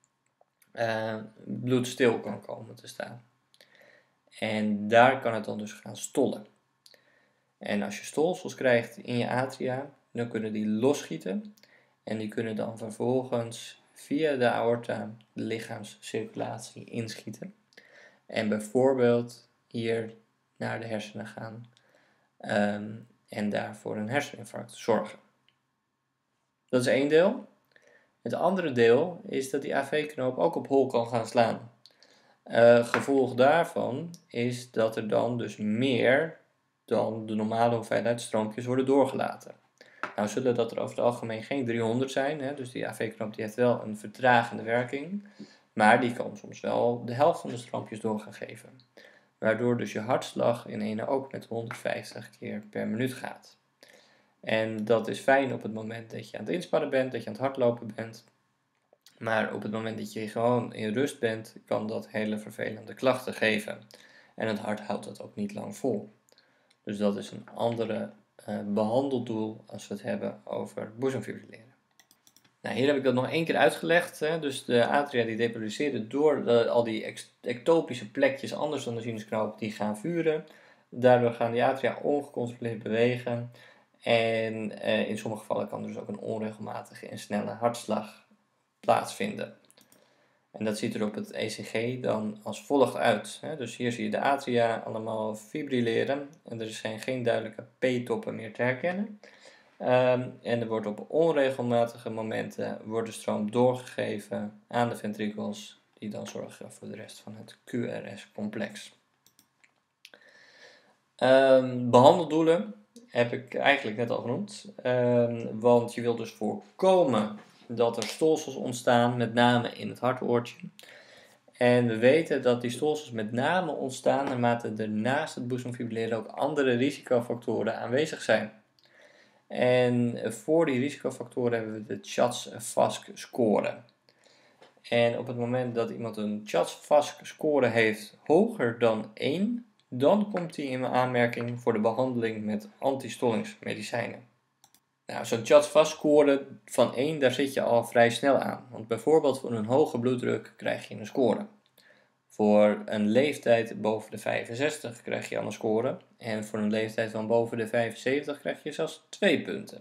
bloed stil kan komen te staan. En daar kan het dan dus gaan stollen. En als je stolsels krijgt in je atria, dan kunnen die losschieten. En die kunnen dan vervolgens via de aorta de lichaamscirculatie inschieten. En bijvoorbeeld hier naar de hersenen gaan. En daarvoor een herseninfarct zorgen. Dat is één deel. Het andere deel is dat die AV-knoop ook op hol kan gaan slaan. Gevolg daarvan is dat er dan dus meer dan de normale hoeveelheid stroompjes worden doorgelaten. Nou zullen dat er over het algemeen geen 300 zijn, hè? Dus die AV-knoop die heeft wel een vertragende werking, maar die kan soms wel de helft van de stroompjes door gaan geven. Waardoor dus je hartslag in ene ook met 150 keer per minuut gaat. En dat is fijn op het moment dat je aan het inspannen bent, dat je aan het hardlopen bent. Maar op het moment dat je gewoon in rust bent, kan dat hele vervelende klachten geven. En het hart houdt dat ook niet lang vol. Dus dat is een andere behandeldoel als we het hebben over boezemfibrilleren. Nou, hier heb ik dat nog één keer uitgelegd. Hè. Dus de atria die depolariseren door al die ectopische plekjes anders dan de sinusknoop, die gaan vuren. Daardoor gaan die atria ongecontroleerd bewegen. En in sommige gevallen kan er dus ook een onregelmatige en snelle hartslag plaatsvinden. En dat ziet er op het ECG dan als volgt uit. Dus hier zie je de atria allemaal fibrilleren en er zijn geen duidelijke P-toppen meer te herkennen. En er wordt op onregelmatige momenten de stroom doorgegeven aan de ventrikels, die dan zorgen voor de rest van het QRS-complex. Behandeldoelen heb ik eigenlijk net al genoemd, want je wilt dus voorkomen dat er stolsels ontstaan, met name in het hartoortje. En we weten dat die stolsels met name ontstaan naarmate er naast het boezemfibrilleren ook andere risicofactoren aanwezig zijn. En voor die risicofactoren hebben we de CHADS-VASc-score. En op het moment dat iemand een CHADS-VASc-score heeft hoger dan 1, dan komt hij in aanmerking voor de behandeling met antistollingsmedicijnen. Nou, zo'n CHADS-VASc-score van 1, daar zit je al vrij snel aan. Want bijvoorbeeld voor een hoge bloeddruk krijg je een score. Voor een leeftijd boven de 65 krijg je al een score. En voor een leeftijd van boven de 75 krijg je zelfs 2 punten.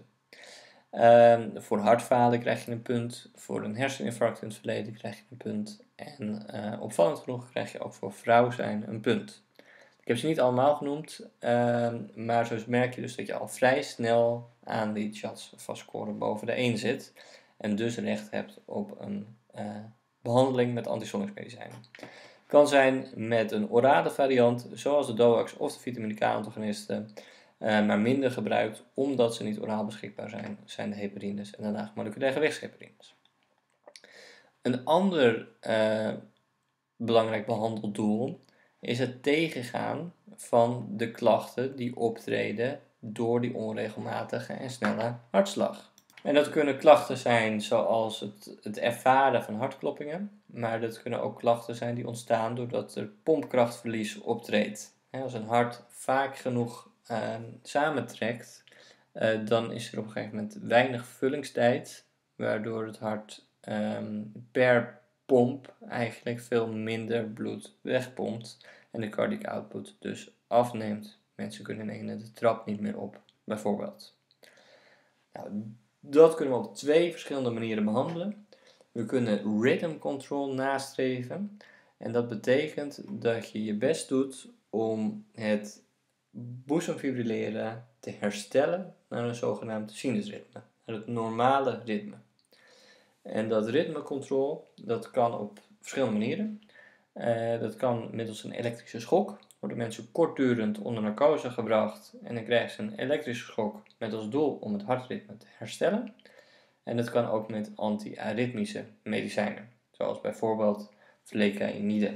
Voor hartfalen krijg je een punt. Voor een herseninfarct in het verleden krijg je een punt. En opvallend genoeg krijg je ook voor vrouw zijn een punt. Ik heb ze niet allemaal genoemd, maar zo merk je dus dat je al vrij snel aan die CHADS-VASc-score boven de 1 zit. En dus recht hebt op een behandeling met antistollingsmedicijnen. Kan zijn met een orale variant, zoals de DOACs of de vitamine K-antagonisten, maar minder gebruikt omdat ze niet oraal beschikbaar zijn de heparines en de laagmoleculaire gewichtsheparines. Een ander belangrijk behandeldoel is het tegengaan van de klachten die optreden door die onregelmatige en snelle hartslag. En dat kunnen klachten zijn zoals het ervaren van hartkloppingen, maar dat kunnen ook klachten zijn die ontstaan doordat er pompkrachtverlies optreedt. Als een hart vaak genoeg samentrekt, dan is er op een gegeven moment weinig vullingstijd, waardoor het hart per pomp eigenlijk veel minder bloed wegpompt en de cardiac output dus afneemt. Mensen kunnen ineens de trap niet meer op, bijvoorbeeld. Nou, dat kunnen we op 2 verschillende manieren behandelen. We kunnen rhythm control nastreven. En dat betekent dat je je best doet om het boezemfibrilleren te herstellen naar een zogenaamd sinusritme, naar het normale ritme. En dat ritmecontrol, dat kan op verschillende manieren. Dat kan middels een elektrische schok. Worden mensen kortdurend onder narcose gebracht en dan krijgen ze een elektrische schok met als doel om het hartritme te herstellen. En dat kan ook met anti-aritmische medicijnen, zoals bijvoorbeeld flecainide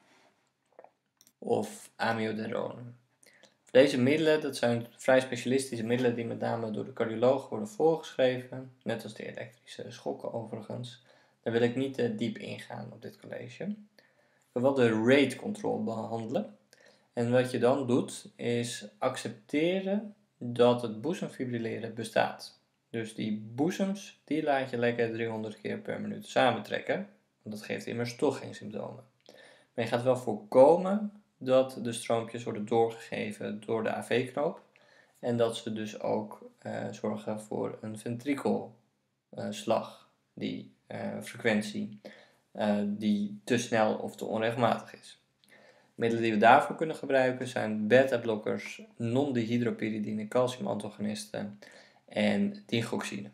of amiodarone. Deze middelen, dat zijn vrij specialistische middelen die met name door de cardioloog worden voorgeschreven, net als de elektrische schokken overigens. Daar wil ik niet diep ingaan op dit college. Ik wil wel de rate control behandelen. En wat je dan doet, is accepteren dat het boezemfibrilleren bestaat. Dus die boezems, die laat je lekker 300 keer per minuut samentrekken. Want dat geeft immers toch geen symptomen. Maar je gaat wel voorkomen dat de stroompjes worden doorgegeven door de AV-knoop. En dat ze dus ook zorgen voor een ventrikelslag, die frequentie die te snel of te onregelmatig is. Middelen die we daarvoor kunnen gebruiken zijn beta-blokkers, non-dihydropyridine, calciumantagonisten en digoxine.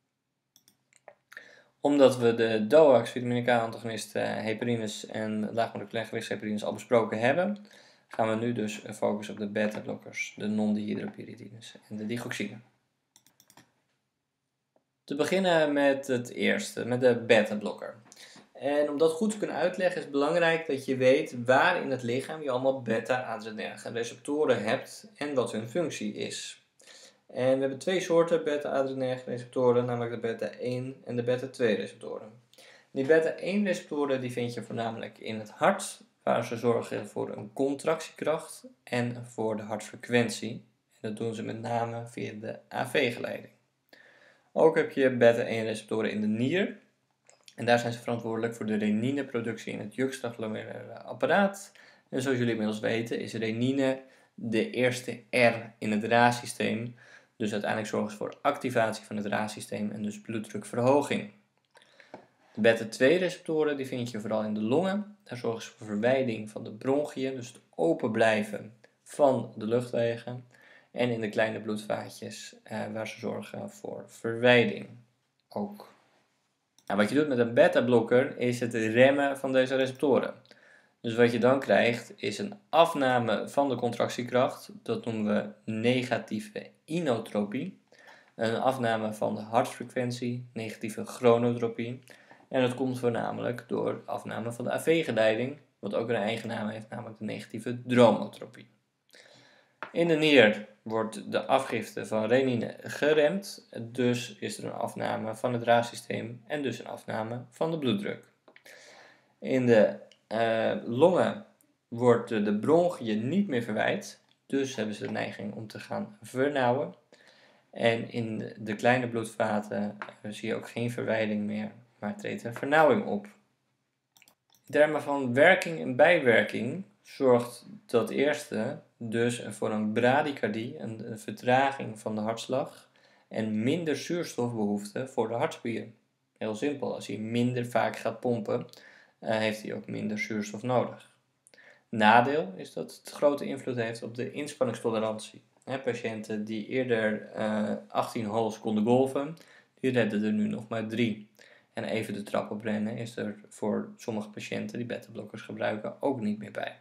Omdat we de DOACs, vitamine K-antagonisten, heparines en laagmoleculaire gewichtsheparines al besproken hebben, gaan we nu dus focussen op de beta-blokkers, de non-dihydropyridines en de digoxine. Te beginnen met het eerste, met de beta-blokker. En om dat goed te kunnen uitleggen is het belangrijk dat je weet waar in het lichaam je allemaal beta-adrenerge receptoren hebt en wat hun functie is. En we hebben 2 soorten beta-adrenerge receptoren, namelijk de beta-1 en de beta-2 receptoren. Die beta-1 receptoren die vind je voornamelijk in het hart, waar ze zorgen voor een contractiekracht en voor de hartfrequentie. En dat doen ze met name via de AV-geleiding. Ook heb je beta-1 receptoren in de nier. En daar zijn ze verantwoordelijk voor de renineproductie in het juxtaglomerulaire apparaat. En zoals jullie inmiddels weten is renine de eerste R in het RA-systeem. Dus uiteindelijk zorgen ze voor activatie van het RA-systeem en dus bloeddrukverhoging. De beta-2-receptoren die vind je vooral in de longen. Daar zorgen ze voor verwijding van de bronchiën, dus het open blijven van de luchtwegen. En in de kleine bloedvaatjes waar ze zorgen voor verwijding ook. Nou, wat je doet met een beta-blokker is het remmen van deze receptoren. Dus wat je dan krijgt is een afname van de contractiekracht. Dat noemen we negatieve inotropie. Een afname van de hartfrequentie, negatieve chronotropie. En dat komt voornamelijk door afname van de AV-geleiding, wat ook een eigen naam heeft, namelijk de negatieve dromotropie. In de nier wordt de afgifte van renine geremd, dus is er een afname van het draagsysteem en dus een afname van de bloeddruk. In de longen wordt de bronchiën niet meer verwijd, dus hebben ze de neiging om te gaan vernauwen. En in de kleine bloedvaten zie je ook geen verwijding meer, maar treedt een vernauwing op. In termen van werking en bijwerking zorgt dat eerste dus voor een bradykardie, een vertraging van de hartslag en minder zuurstofbehoefte voor de hartspier. Heel simpel, als hij minder vaak gaat pompen, heeft hij ook minder zuurstof nodig. Nadeel is dat het grote invloed heeft op de inspanningstolerantie. Patiënten die eerder 18 holes konden golven, die redden er nu nog maar 3. En even de trap oprennen is er voor sommige patiënten die beta-blokkers gebruiken ook niet meer bij.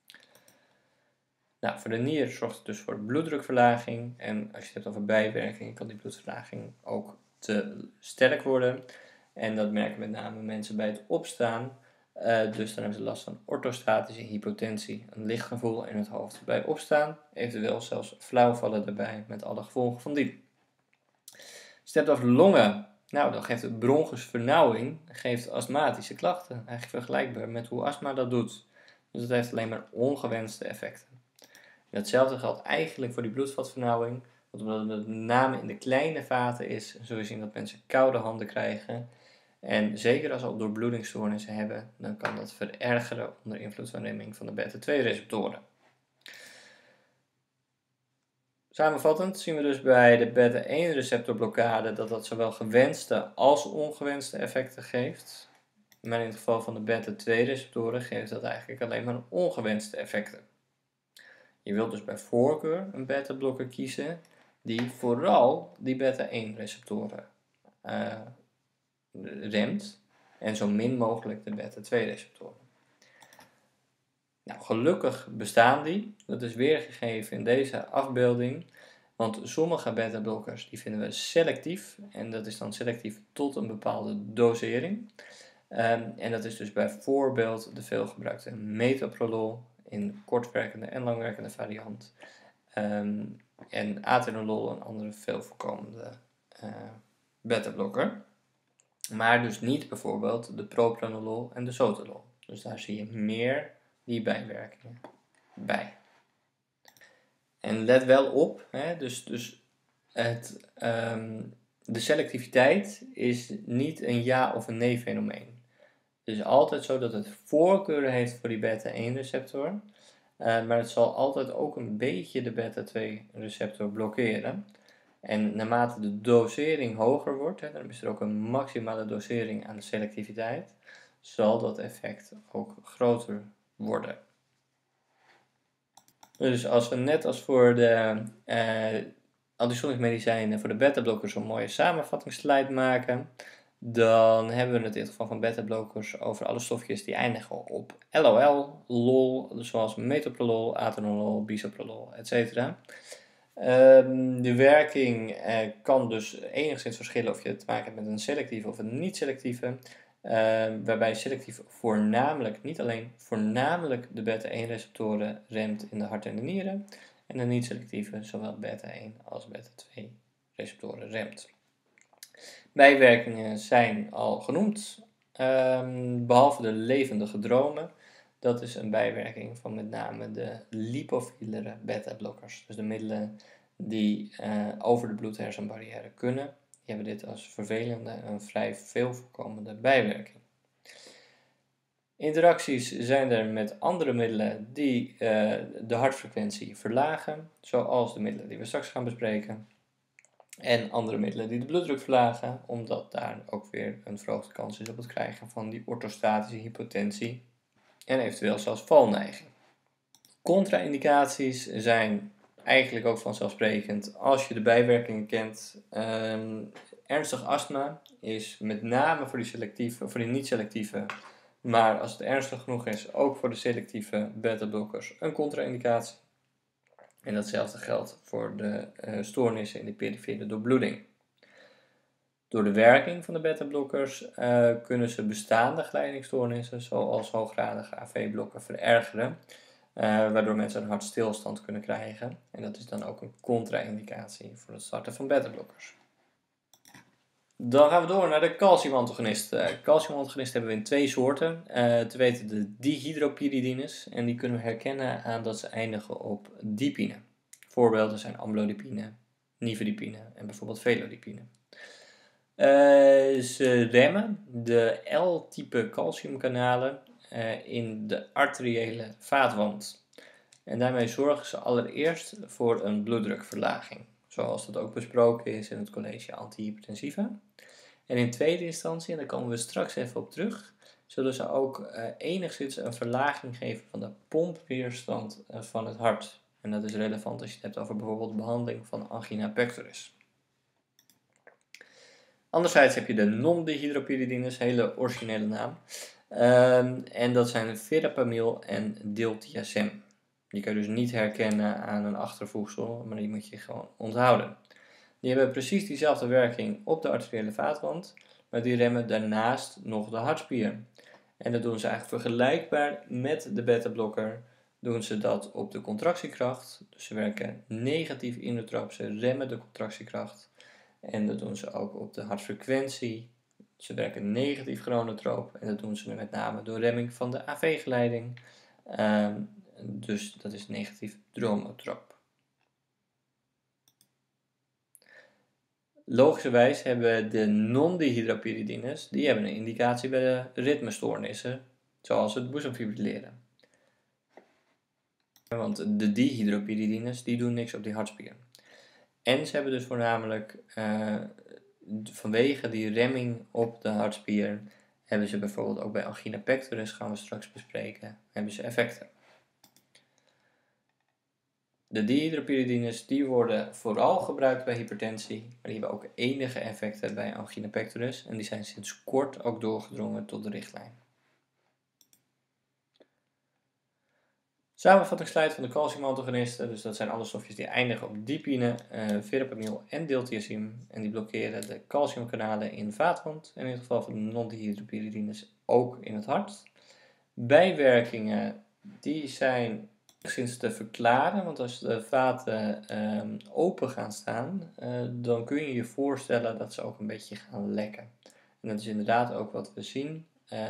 Nou, voor de nier zorgt het dus voor bloeddrukverlaging. En als je het hebt over bijwerkingen, kan die bloedverlaging ook te sterk worden. En dat merken met name mensen bij het opstaan. Dus dan hebben ze last van orthostatische hypotensie, een licht gevoel in het hoofd bij opstaan, eventueel zelfs flauwvallen erbij met alle gevolgen van die. Als je het hebt over de longen, nou dan geeft de bronchusvernauwing astmatische klachten, eigenlijk vergelijkbaar met hoe astma dat doet. Dus dat heeft alleen maar ongewenste effecten. En hetzelfde geldt eigenlijk voor die bloedvatvernauwing, want omdat het met name in de kleine vaten is, zul je zien dat mensen koude handen krijgen. En zeker als ze al doorbloedingsstoornissen hebben, dan kan dat verergeren onder invloed van remming van de beta-2-receptoren. Samenvattend zien we dus bij de beta-1-receptorblokkade dat zowel gewenste als ongewenste effecten geeft. Maar in het geval van de beta-2-receptoren geeft dat eigenlijk alleen maar ongewenste effecten. Je wilt dus bij voorkeur een beta-blokker kiezen die vooral die beta-1-receptoren remt en zo min mogelijk de beta-2-receptoren. Nou, gelukkig bestaan die. Dat is weergegeven in deze afbeelding. Want sommige beta-blokkers die vinden we selectief. En dat is dan selectief tot een bepaalde dosering. En dat is dus bijvoorbeeld de veelgebruikte metoprolol in kortwerkende en langwerkende variant. En atenolol, een andere veel voorkomende beta-blokker. Maar dus niet bijvoorbeeld de propranolol en de sotalol. Dus daar zie je meer die bijwerkingen bij. En let wel op, dus de selectiviteit is niet een ja of een nee fenomeen. Het is altijd zo dat het voorkeuren heeft voor die beta-1-receptor, maar het zal altijd ook een beetje de beta-2-receptor blokkeren. En naarmate de dosering hoger wordt, dan is er ook een maximale dosering aan de selectiviteit, zal dat effect ook groter worden. Dus als we net als voor de antistollingsmedicijnen voor de beta-blokkers een mooie samenvattingsslide maken, dan hebben we het in het geval van beta-blokkers over alle stofjes die eindigen op LOL, LOL, zoals metoprolol, atenolol, bisoprolol, etc. De werking kan dus enigszins verschillen of je te maken hebt met een selectieve of een niet-selectieve. Waarbij selectief voornamelijk, niet alleen voornamelijk de beta-1-receptoren remt in de hart en de nieren. En de niet-selectieve zowel beta-1 als beta-2-receptoren remt. Bijwerkingen zijn al genoemd, behalve de levendige dromen. Dat is een bijwerking van met name de lipofielere beta-blokkers. Dus de middelen die over de bloed-hersenbarrière kunnen. Die hebben dit als vervelende en vrij veel voorkomende bijwerking. Interacties zijn er met andere middelen die de hartfrequentie verlagen, zoals de middelen die we straks gaan bespreken. En andere middelen die de bloeddruk verlagen, omdat daar ook weer een verhoogde kans is op het krijgen van die orthostatische hypotensie en eventueel zelfs valneiging. Contra-indicaties zijn eigenlijk ook vanzelfsprekend als je de bijwerkingen kent. Ernstig astma is met name voor die niet-selectieve, maar als het ernstig genoeg is, ook voor de selectieve beta-blokkers een contra-indicatie. En datzelfde geldt voor de stoornissen in de perifere doorbloeding. Door de werking van de beta-blokkers kunnen ze bestaande glijdingsstoornissen, zoals hooggradige AV-blokken, verergeren. Waardoor mensen een hartstilstand kunnen krijgen. En dat is dan ook een contra-indicatie voor het starten van beta-blokkers. Dan gaan we door naar de calciumantagonisten. Calciumantagonisten hebben we in twee soorten. Te weten de dihydropyridines. En die kunnen we herkennen aan dat ze eindigen op dipine. Voorbeelden zijn amlodipine, nifedipine en bijvoorbeeld velodipine. Ze remmen de L-type calciumkanalen in de arteriële vaatwand. En daarmee zorgen ze allereerst voor een bloeddrukverlaging, zoals dat ook besproken is in het college antihypertensiva. En in tweede instantie, en daar komen we straks even op terug, zullen ze ook enigszins een verlaging geven van de pompweerstand van het hart. En dat is relevant als je het hebt over bijvoorbeeld behandeling van angina pectoris. Anderzijds heb je de non-dihydropyridines, hele originele naam. En dat zijn verapamil en diltiazem. Die kun je dus niet herkennen aan een achtervoegsel, maar die moet je gewoon onthouden. Die hebben precies diezelfde werking op de arteriële vaatwand, maar die remmen daarnaast nog de hartspier. En dat doen ze eigenlijk vergelijkbaar met de beta-blokker. Doen ze dat op de contractiekracht. Dus ze werken negatief inotroop, ze remmen de contractiekracht. En dat doen ze ook op de hartfrequentie. Ze werken negatief chronotroop en dat doen ze met name door remming van de AV-geleiding. Dus dat is negatief dromotroop. Logischerwijs hebben de non-dihydropyridines, die hebben een indicatie bij de ritmestoornissen, zoals het boezemfibrilleren. Want de dihydropyridines, die doen niks op die hartspier. En ze hebben dus voornamelijk, vanwege die remming op de hartspier, hebben ze bijvoorbeeld ook bij angina pectoris, gaan we straks bespreken, hebben ze effecten. De dihydropyridines die worden vooral gebruikt bij hypertensie, maar die hebben ook enige effecten bij angina pectoris en die zijn sinds kort ook doorgedrongen tot de richtlijn. Samenvattingsslide van de calciumantagonisten, dus dat zijn alle stofjes die eindigen op dipine, verapamil en diltiazem en die blokkeren de calciumkanalen in de vaatwand en in het geval van de non-dihydropyridines ook in het hart. Bijwerkingen die zijn sinds te verklaren, want als de vaten open gaan staan, dan kun je je voorstellen dat ze ook een beetje gaan lekken. En dat is inderdaad ook wat we zien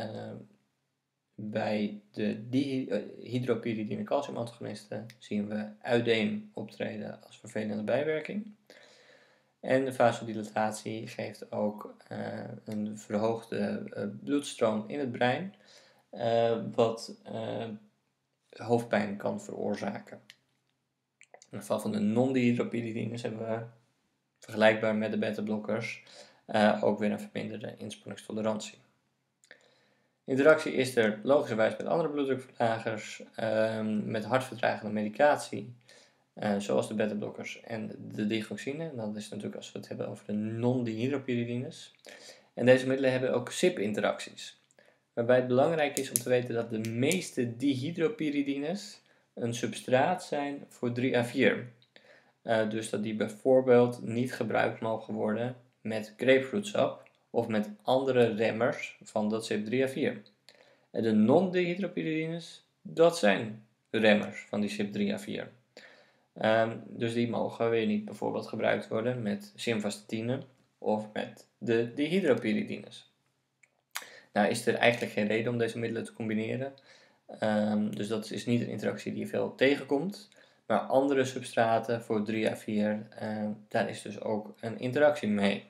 bij de dihydropyridine calciumantagonisten zien we uideem optreden als vervelende bijwerking. En de vasodilatatie geeft ook een verhoogde bloedstroom in het brein, wat hoofdpijn kan veroorzaken. In het geval van de non-dihydropyridines hebben we, vergelijkbaar met de beta-blokkers, ook weer een verminderde inspanningstolerantie. Interactie is er logischerwijs met andere bloeddrukverlagers, met hartvertragende medicatie, zoals de beta-blokkers en de digoxine. En dat is natuurlijk als we het hebben over de non-dihydropyridines. En deze middelen hebben ook CYP-interacties. Waarbij het belangrijk is om te weten dat de meeste dihydropyridines een substraat zijn voor 3A4. Dus dat die bijvoorbeeld niet gebruikt mogen worden met grapefruitsap of met andere remmers van dat CYP3A4. En de non-dihydropyridines, dat zijn remmers van die CYP3A4. Dus die mogen weer niet bijvoorbeeld gebruikt worden met simvastatine of met de dihydropyridines. Nou is er eigenlijk geen reden om deze middelen te combineren. Dus dat is niet een interactie die je veel tegenkomt. Maar andere substraten voor 3A4, daar is dus ook een interactie mee.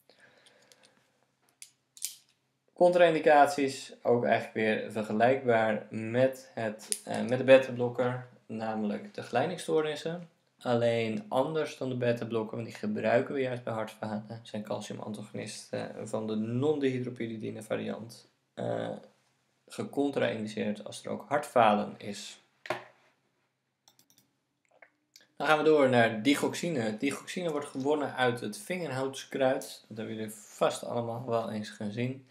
Contra-indicaties, ook eigenlijk weer vergelijkbaar met de beta-blokker, namelijk de glijdingsstoornissen. Alleen anders dan de beta-blokken, want die gebruiken we juist bij hartfalen, zijn calciumantagonisten van de non-dihydropyridine variant gecontra-indiceerd als er ook hartfalen is. Dan gaan we door naar digoxine. Digoxine wordt gewonnen uit het vingerhoutskruid. Dat hebben jullie vast allemaal wel eens gezien.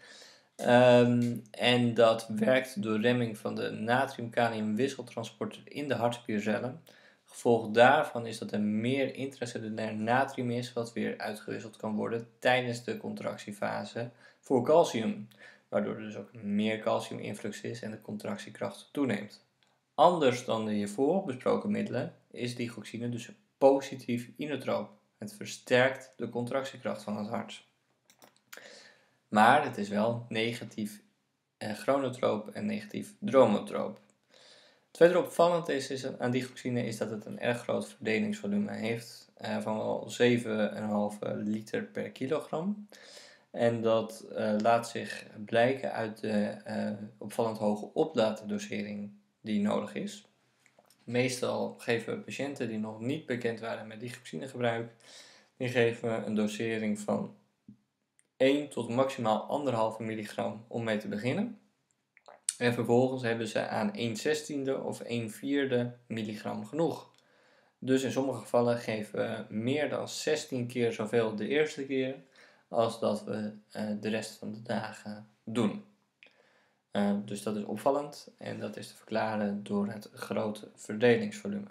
En dat werkt door remming van de natrium-kalium wisseltransporter in de hartspiercellen. Gevolg daarvan is dat er meer intracellulair natrium is, wat weer uitgewisseld kan worden tijdens de contractiefase voor calcium. Waardoor er dus ook meer calciuminflux is en de contractiekracht toeneemt. Anders dan de hiervoor besproken middelen is digoxine dus positief inotroop. Het versterkt de contractiekracht van het hart. Maar het is wel negatief chronotroop en negatief dromotroop. Het verder opvallend is aan digoxine is dat het een erg groot verdelingsvolume heeft van wel 7,5 liter per kilogram. En dat laat zich blijken uit de opvallend hoge oplaaddosering die nodig is. Meestal geven we patiënten die nog niet bekend waren met digoxinegebruik, die geven we een dosering van 1 tot maximaal 1,5 milligram om mee te beginnen. En vervolgens hebben ze aan 1/16 of 1/4 milligram genoeg. Dus in sommige gevallen geven we meer dan 16 keer zoveel de eerste keer als dat we de rest van de dagen doen. Dus dat is opvallend en dat is te verklaren door het grote verdelingsvolume.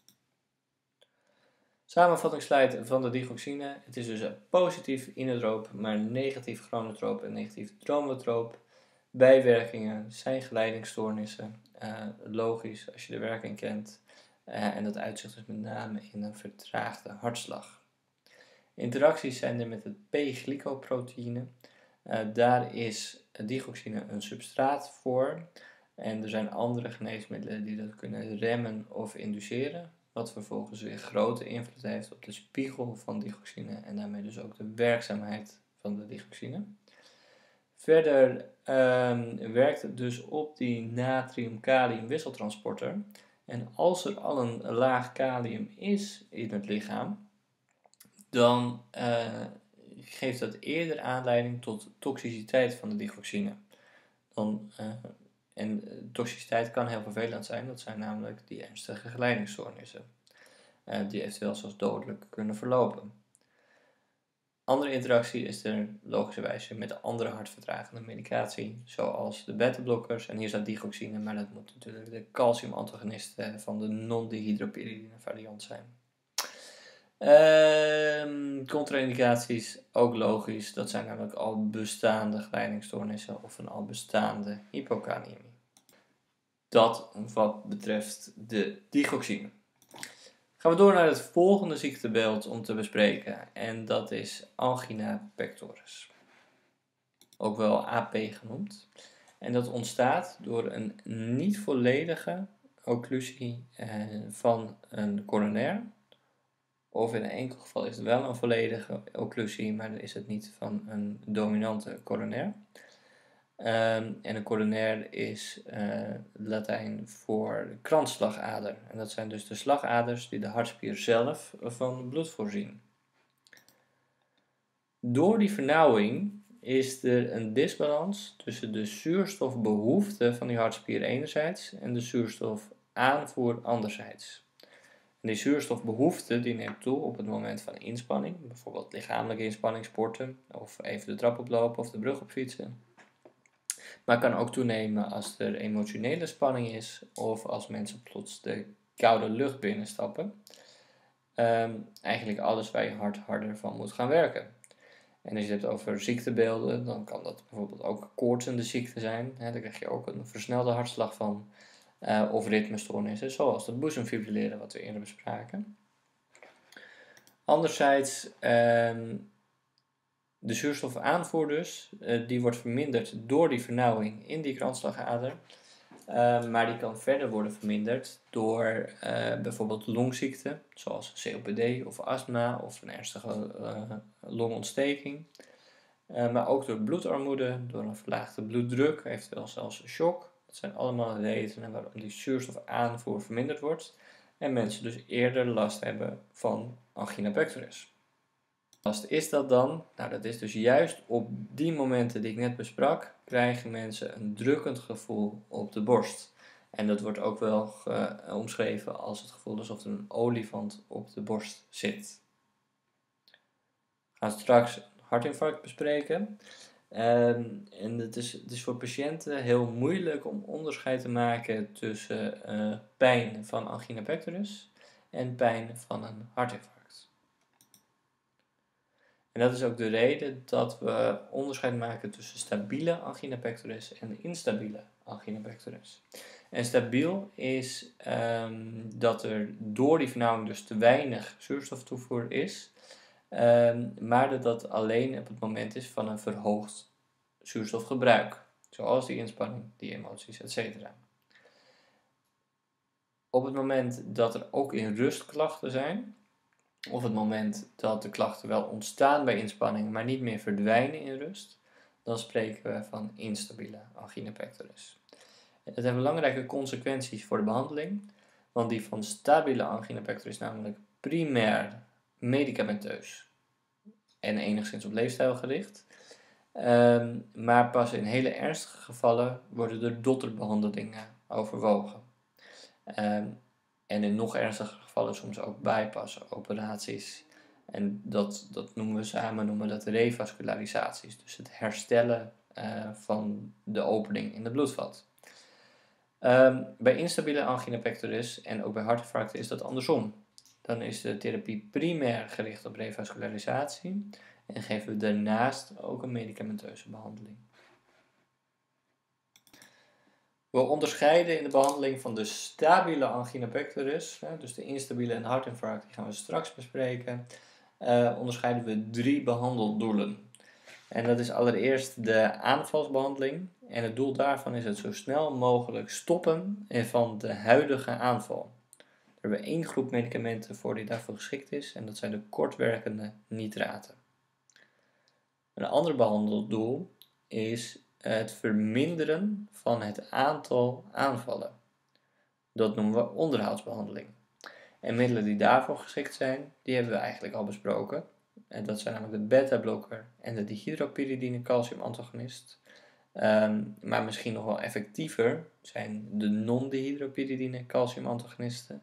Samenvattingsslide van de digoxine. Het is dus een positief inotroop, maar negatief chronotroop en negatief dromotroop. Bijwerkingen zijn geleidingstoornissen. Logisch als je de werking kent. En dat uitzicht dus met name in een vertraagde hartslag. Interacties zijn er met het P-glycoproteïne. Daar is digoxine een substraat voor. En er zijn andere geneesmiddelen die dat kunnen remmen of induceren. Wat vervolgens weer grote invloed heeft op de spiegel van digoxine. En daarmee dus ook de werkzaamheid van de digoxine. Verder werkt het dus op die natrium-kalium wisseltransporter. En als er al een laag kalium is in het lichaam, dan geeft dat eerder aanleiding tot toxiciteit van de digoxine. En toxiciteit kan heel vervelend zijn, dat zijn namelijk die ernstige geleidingstoornissen, die eventueel zelfs dodelijk kunnen verlopen. Andere interactie is er logischerwijze met andere hartvertragende medicatie, zoals de beta-blokkers. En hier staat digoxine, maar dat moet natuurlijk de calciumantagonisten van de non-dihydropyridine variant zijn. Contra-indicaties, ook logisch, dat zijn namelijk al bestaande geleidingstoornissen of een al bestaande hypokaliëmie. Dat wat betreft de digoxine. Gaan we door naar het volgende ziektebeeld om te bespreken en dat is angina pectoris. Ook wel AP genoemd. En dat ontstaat door een niet volledige occlusie van een coronair. Of in een enkel geval is het wel een volledige occlusie, maar dan is het niet van een dominante coronair. En een coronair is Latijn voor kransslagader. En dat zijn dus de slagaders die de hartspier zelf van bloed voorzien. Door die vernauwing is er een disbalans tussen de zuurstofbehoefte van die hartspier enerzijds en de zuurstofaanvoer anderzijds. En die zuurstofbehoefte die neemt toe op het moment van inspanning, bijvoorbeeld lichamelijke inspanning, sporten of even de trap oplopen of de brug op fietsen. Maar kan ook toenemen als er emotionele spanning is of als mensen plots de koude lucht binnenstappen. Eigenlijk alles waar je hart harder van moet gaan werken. En als je het hebt over ziektebeelden, dan kan dat bijvoorbeeld ook koortsende ziekte zijn. Daar krijg je ook een versnelde hartslag van. Of ritmestoornissen, zoals het boezemfibrilleren wat we eerder bespraken. Anderzijds, de zuurstofaanvoer dus, die wordt verminderd door die vernauwing in die kransslagader. Maar die kan verder worden verminderd door bijvoorbeeld longziekte, zoals COPD of astma of een ernstige longontsteking. Maar ook door bloedarmoede, door een verlaagde bloeddruk, eventueel zelfs shock. Dat zijn allemaal redenen waarom die zuurstofaanvoer verminderd wordt. en mensen dus eerder last hebben van angina pectoris. Wat is dat dan? Nou, dat is dus juist op die momenten die ik net besprak, krijgen mensen een drukkend gevoel op de borst. En dat wordt ook wel omschreven als het gevoel alsof er een olifant op de borst zit. We gaan straks een hartinfarct bespreken. En het is voor patiënten heel moeilijk om onderscheid te maken tussen pijn van angina pectoris en pijn van een hartinfarct. En dat is ook de reden dat we onderscheid maken tussen stabiele angina pectoris en instabiele angina pectoris. En stabiel is dat er door die vernauwing dus te weinig zuurstoftoevoer is, maar dat alleen op het moment is van een verhoogd zuurstofgebruik, zoals die inspanning, die emoties, etc. Op het moment dat er ook in rust klachten zijn, of het moment dat de klachten wel ontstaan bij inspanning, maar niet meer verdwijnen in rust, dan spreken we van instabiele angina pectoris. Het heeft belangrijke consequenties voor de behandeling, want die van stabiele angina pectoris is namelijk primair medicamenteus en enigszins op leefstijl gericht. Maar pas in hele ernstige gevallen worden er dotterbehandelingen overwogen. En in nog ernstige gevallen soms ook bypass-operaties. En dat noemen we samen revascularisaties. Dus het herstellen van de opening in het bloedvat. Bij instabiele angina pectoris en ook bij hartinfarcten is dat andersom. Dan is de therapie primair gericht op revascularisatie en geven we daarnaast ook een medicamenteuze behandeling. We onderscheiden in de behandeling van de stabiele angina pectoris, dus de instabiele en hartinfarct, die gaan we straks bespreken, onderscheiden we 3 behandeldoelen. En dat is allereerst de aanvalsbehandeling. En het doel daarvan is het zo snel mogelijk stoppen van de huidige aanval. Daar hebben we 1 groep medicamenten voor die daarvoor geschikt is, en dat zijn de kortwerkende nitraten. Een ander behandeldoel is het verminderen van het aantal aanvallen. Dat noemen we onderhoudsbehandeling. En middelen die daarvoor geschikt zijn, die hebben we eigenlijk al besproken. En dat zijn namelijk de beta-blokker en de dihydropyridine calciumantagonist. Maar misschien nog wel effectiever zijn de non-dihydropyridine calciumantagonisten.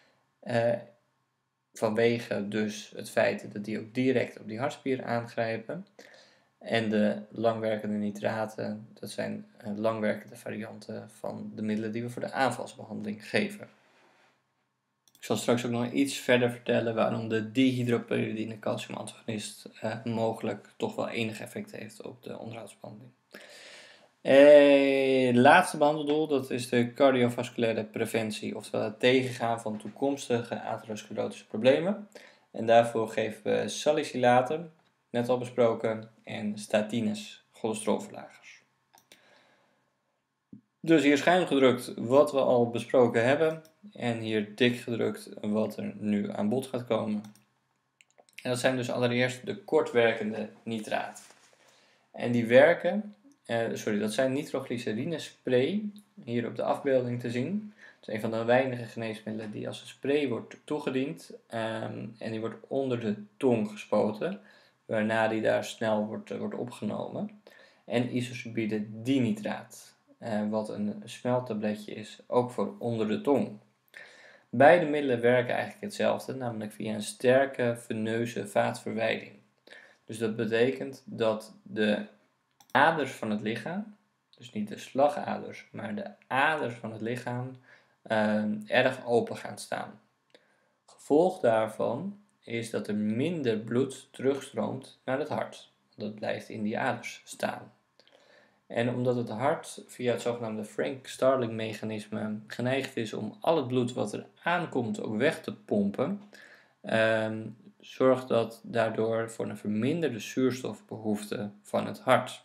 Vanwege dus het feit dat die ook direct op die hartspier aangrijpen. En de langwerkende nitraten, dat zijn langwerkende varianten van de middelen die we voor de aanvalsbehandeling geven. Ik zal straks ook nog iets verder vertellen waarom de dihydropyridine calciumantagonist mogelijk toch wel enig effect heeft op de onderhoudsbehandeling. Het laatste behandeldoel, dat is de cardiovasculaire preventie, oftewel het tegengaan van toekomstige atherosclerotische problemen. En daarvoor geven we salicilaten, net al besproken, en statines, cholesterolverlagers. Dus hier schuin gedrukt wat we al besproken hebben en hier dik gedrukt wat er nu aan bod gaat komen. En dat zijn dus allereerst de kortwerkende nitraten. En die werken, dat zijn nitroglycerine spray, hier op de afbeelding te zien. Het is een van de weinige geneesmiddelen die als een spray wordt toegediend en die wordt onder de tong gespoten, waarna die daar snel wordt opgenomen. En isosubiede dinitraat, wat een smeltabletje is, ook voor onder de tong. Beide middelen werken eigenlijk hetzelfde, namelijk via een sterke veneuze vaatverwijding. Dus dat betekent dat de aders van het lichaam, dus niet de slagaders, maar de aders van het lichaam, erg open gaan staan. Gevolg daarvan is dat er minder bloed terugstroomt naar het hart. Dat blijft in die aders staan. En omdat het hart via het zogenaamde Frank-Starling-mechanisme geneigd is om al het bloed wat er aankomt ook weg te pompen, zorgt dat daardoor voor een verminderde zuurstofbehoefte van het hart.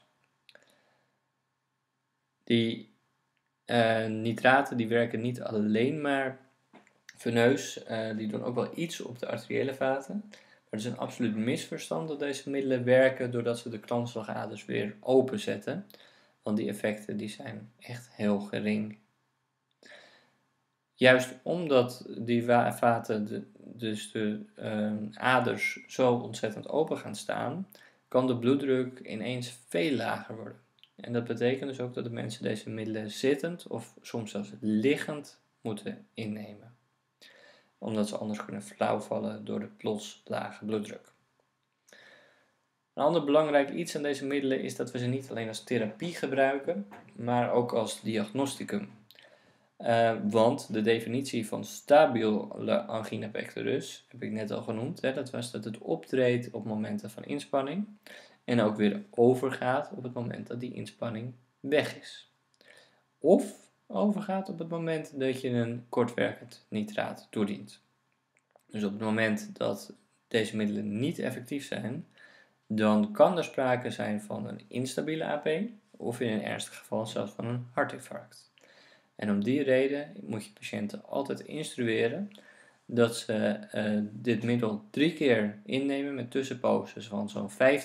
Die nitraten die werken niet alleen maar veneus, die doen ook wel iets op de arteriële vaten. Maar het is een absoluut misverstand dat deze middelen werken doordat ze de kransslagaders weer openzetten. Want die effecten die zijn echt heel gering. Juist omdat die vaten, dus de aders, zo ontzettend open gaan staan, kan de bloeddruk ineens veel lager worden. En dat betekent dus ook dat de mensen deze middelen zittend of soms zelfs liggend moeten innemen. Omdat ze anders kunnen flauwvallen door de plots lage bloeddruk. Een ander belangrijk iets aan deze middelen is dat we ze niet alleen als therapie gebruiken, maar ook als diagnosticum. Want de definitie van stabiele angina pectoris, heb ik net al genoemd, dat was dat het optreedt op momenten van inspanning en ook weer overgaat op het moment dat die inspanning weg is. Of overgaat op het moment dat je een kortwerkend nitraat toedient. Dus op het moment dat deze middelen niet effectief zijn, dan kan er sprake zijn van een instabiele AP of in een ernstig geval zelfs van een hartinfarct. En om die reden moet je patiënten altijd instrueren dat ze dit middel 3 keer innemen met tussenposes van zo'n 5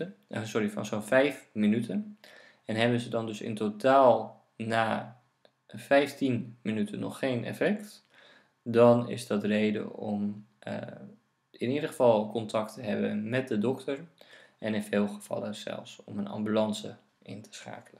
minuten. En hebben ze dan dus in totaal na 15 minuten nog geen effect, dan is dat reden om in ieder geval contact te hebben met de dokter en in veel gevallen zelfs om een ambulance in te schakelen.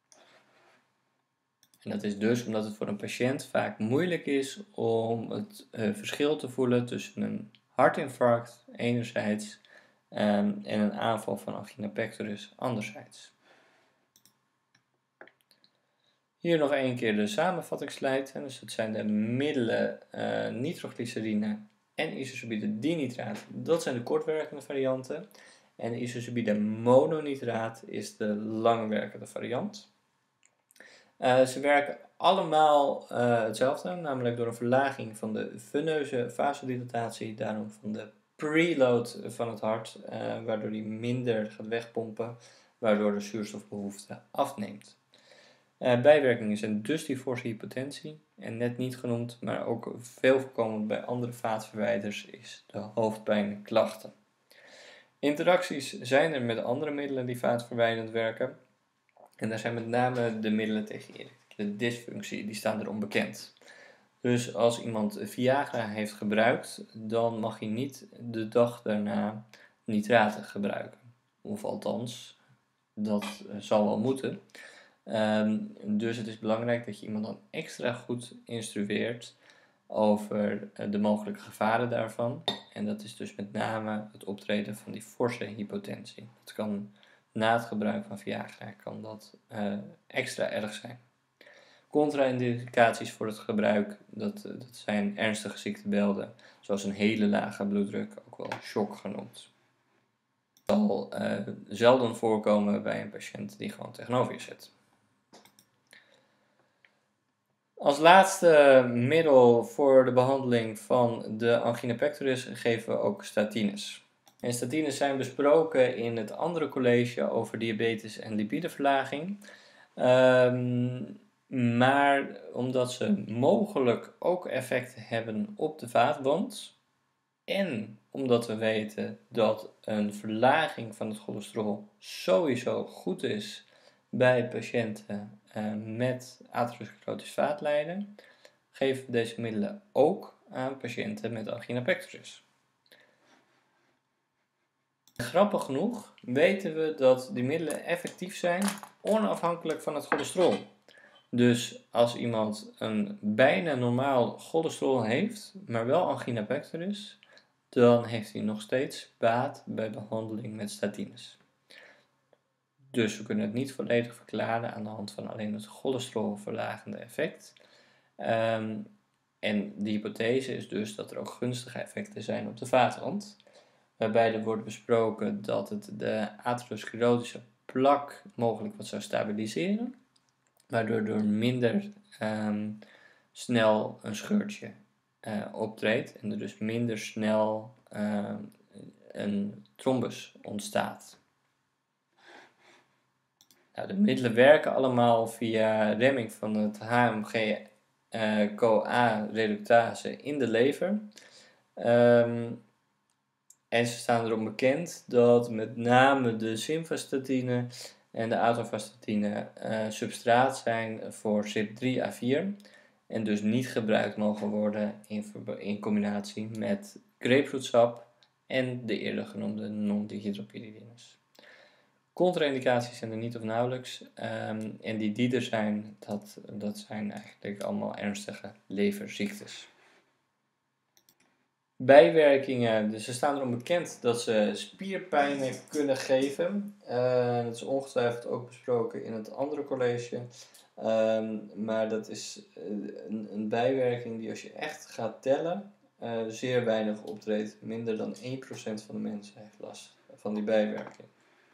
En dat is dus omdat het voor een patiënt vaak moeilijk is om het verschil te voelen tussen een hartinfarct enerzijds en een aanval van angina pectoris anderzijds. Hier nog een keer de samenvattingsslide. Dus het zijn de middelen nitroglycerine en isosabiede dinitraat. Dat zijn de kortwerkende varianten. En de isosabiede mononitraat is de langwerkende variant. Ze werken allemaal hetzelfde, namelijk door een verlaging van de veneuze vasodilatatie, daarom van de preload van het hart, waardoor die minder gaat wegpompen, waardoor de zuurstofbehoefte afneemt. Bijwerkingen zijn dus die forse hypotensie, en net niet genoemd, maar ook veel voorkomend bij andere vaatverwijders, is de hoofdpijnklachten. Interacties zijn er met andere middelen die vaatverwijdend werken. En daar zijn met name de middelen tegen erectiele dysfunctie, die staan erom bekend. Dus als iemand Viagra heeft gebruikt, dan mag hij niet de dag daarna nitraten gebruiken. Of althans, dat zal wel moeten. Dus het is belangrijk dat je iemand dan extra goed instrueert over de mogelijke gevaren daarvan. En dat is dus met name het optreden van die forse hypotensie. Dat kan na het gebruik van Viagra kan dat extra erg zijn. Contra-indicaties voor het gebruik, dat zijn ernstige ziektebeelden, zoals een hele lage bloeddruk, ook wel shock genoemd. Het zal zelden voorkomen bij een patiënt die gewoon tegenover je zit. Als laatste middel voor de behandeling van de angina pectoris geven we ook statines. En statines zijn besproken in het andere college over diabetes en lipideverlaging. Maar omdat ze mogelijk ook effecten hebben op de vaatwand en omdat we weten dat een verlaging van het cholesterol sowieso goed is bij patiënten met atherosclerotisch vaatlijden, geven we deze middelen ook aan patiënten met angina pectoris. Grappig genoeg weten we dat die middelen effectief zijn onafhankelijk van het cholesterol. Dus als iemand een bijna normaal cholesterol heeft, maar wel angina pectoris, dan heeft hij nog steeds baat bij behandeling met statines. Dus we kunnen het niet volledig verklaren aan de hand van alleen het cholesterolverlagende effect. En de hypothese is dus dat er ook gunstige effecten zijn op de vaatwand. Waarbij er wordt besproken dat het de atherosclerotische plak mogelijk wat zou stabiliseren. Waardoor er minder snel een scheurtje optreedt en er dus minder snel een trombus ontstaat. Nou, de middelen werken allemaal via remming van het HMG-CoA-reductase in de lever. En ze staan erom bekend dat met name de simvastatine en de atorvastatine substraat zijn voor CYP3A4. en dus niet gebruikt mogen worden in combinatie met grapefruitsap en de eerder genoemde non-dihydropyridines. Contra-indicaties zijn er niet of nauwelijks en die er zijn, dat zijn eigenlijk allemaal ernstige leverziektes. Bijwerkingen, dus ze staan erom bekend dat ze spierpijnen kunnen geven. Dat is ongetwijfeld ook besproken in het andere college. Maar dat is een bijwerking die als je echt gaat tellen, zeer weinig optreedt. Minder dan 1% van de mensen heeft last van die bijwerking.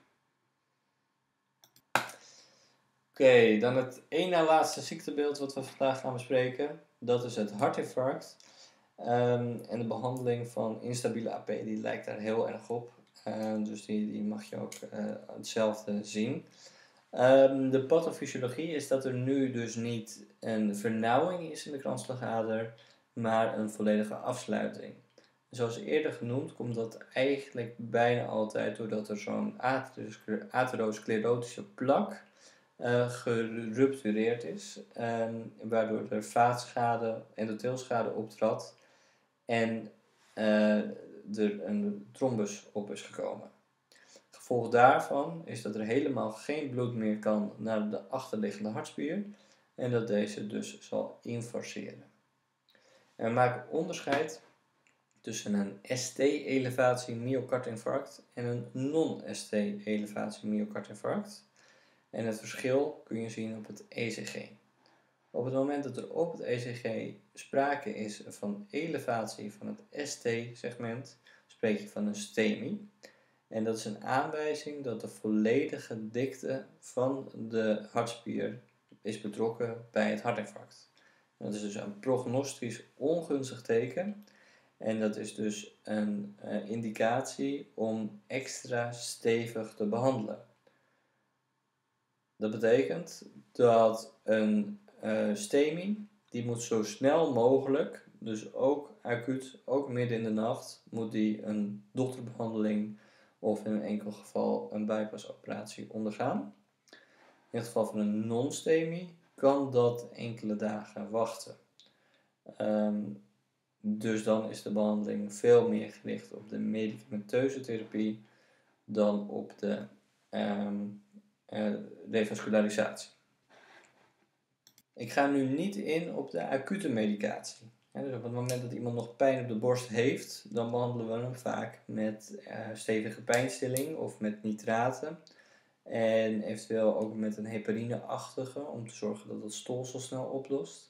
Oké, dan het één na laatste ziektebeeld wat we vandaag gaan bespreken. Dat is het hartinfarct. En de behandeling van instabiele AP, die lijkt daar heel erg op. Dus die mag je ook hetzelfde zien. De pathofysiologie is dat er nu dus niet een vernauwing is in de kransslagader, maar een volledige afsluiting. Zoals eerder genoemd komt dat eigenlijk bijna altijd doordat er zo'n atherosclerotische plak geruptureerd is, waardoor er vaatschade, endotheelschade optrad en er een trombus op is gekomen. Gevolg daarvan is dat er helemaal geen bloed meer kan naar de achterliggende hartspier en dat deze dus zal infarceren. En we maken onderscheid tussen een ST-elevatie myocardinfarct en een non-ST-elevatie myocardinfarct. En het verschil kun je zien op het ECG. Op het moment dat er op het ECG sprake is van elevatie van het ST-segment, spreek je van een STEMI. En dat is een aanwijzing dat de volledige dikte van de hartspier is betrokken bij het hartinfarct. Dat is dus een prognostisch ongunstig teken. En dat is dus een indicatie om extra stevig te behandelen. Dat betekent dat een STEMI, die moet zo snel mogelijk, dus ook acuut, ook midden in de nacht, moet die een dochterbehandeling of in een enkel geval een bypassoperatie ondergaan. In het geval van een non-STEMI kan dat enkele dagen wachten. Dus dan is de behandeling veel meer gericht op de medicamenteuze therapie dan op de revascularisatie. Ik ga nu niet in op de acute medicatie. Dus op het moment dat iemand nog pijn op de borst heeft, dan behandelen we hem vaak met stevige pijnstilling of met nitraten. En eventueel ook met een heparine-achtige om te zorgen dat het stolsel snel oplost.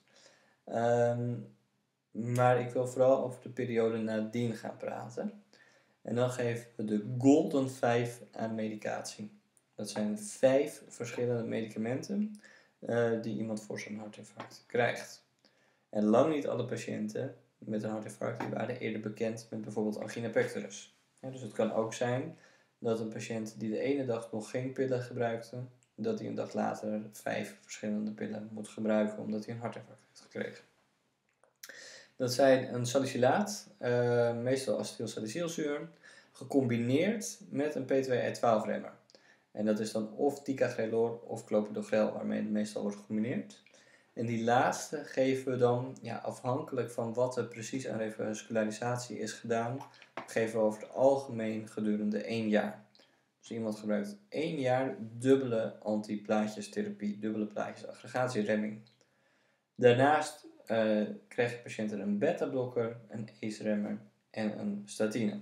Maar ik wil vooral over de periode nadien gaan praten. En dan geven we de Golden 5 aan medicatie. Dat zijn 5 verschillende medicamenten die iemand voor zijn hartinfarct krijgt. En lang niet alle patiënten met een hartinfarct die waren eerder bekend met bijvoorbeeld angina pectoris. Dus het kan ook zijn dat een patiënt die de ene dag nog geen pillen gebruikte, dat hij een dag later 5 verschillende pillen moet gebruiken omdat hij een hartinfarct heeft gekregen. Dat zijn een salicylaat, meestal acetylsalicylzuur, gecombineerd met een P2E12-remmer. En dat is dan of ticagrelor of clopidogrel, waarmee het meestal wordt gecombineerd. En die laatste geven we dan, afhankelijk van wat er precies aan revascularisatie is gedaan, geven we over het algemeen gedurende 1 jaar. Dus iemand gebruikt 1 jaar dubbele antiplaatjestherapie, dubbele plaatjesaggregatieremming. Daarnaast krijgen patiënten een beta-blokker, een ACE-remmer en een statine.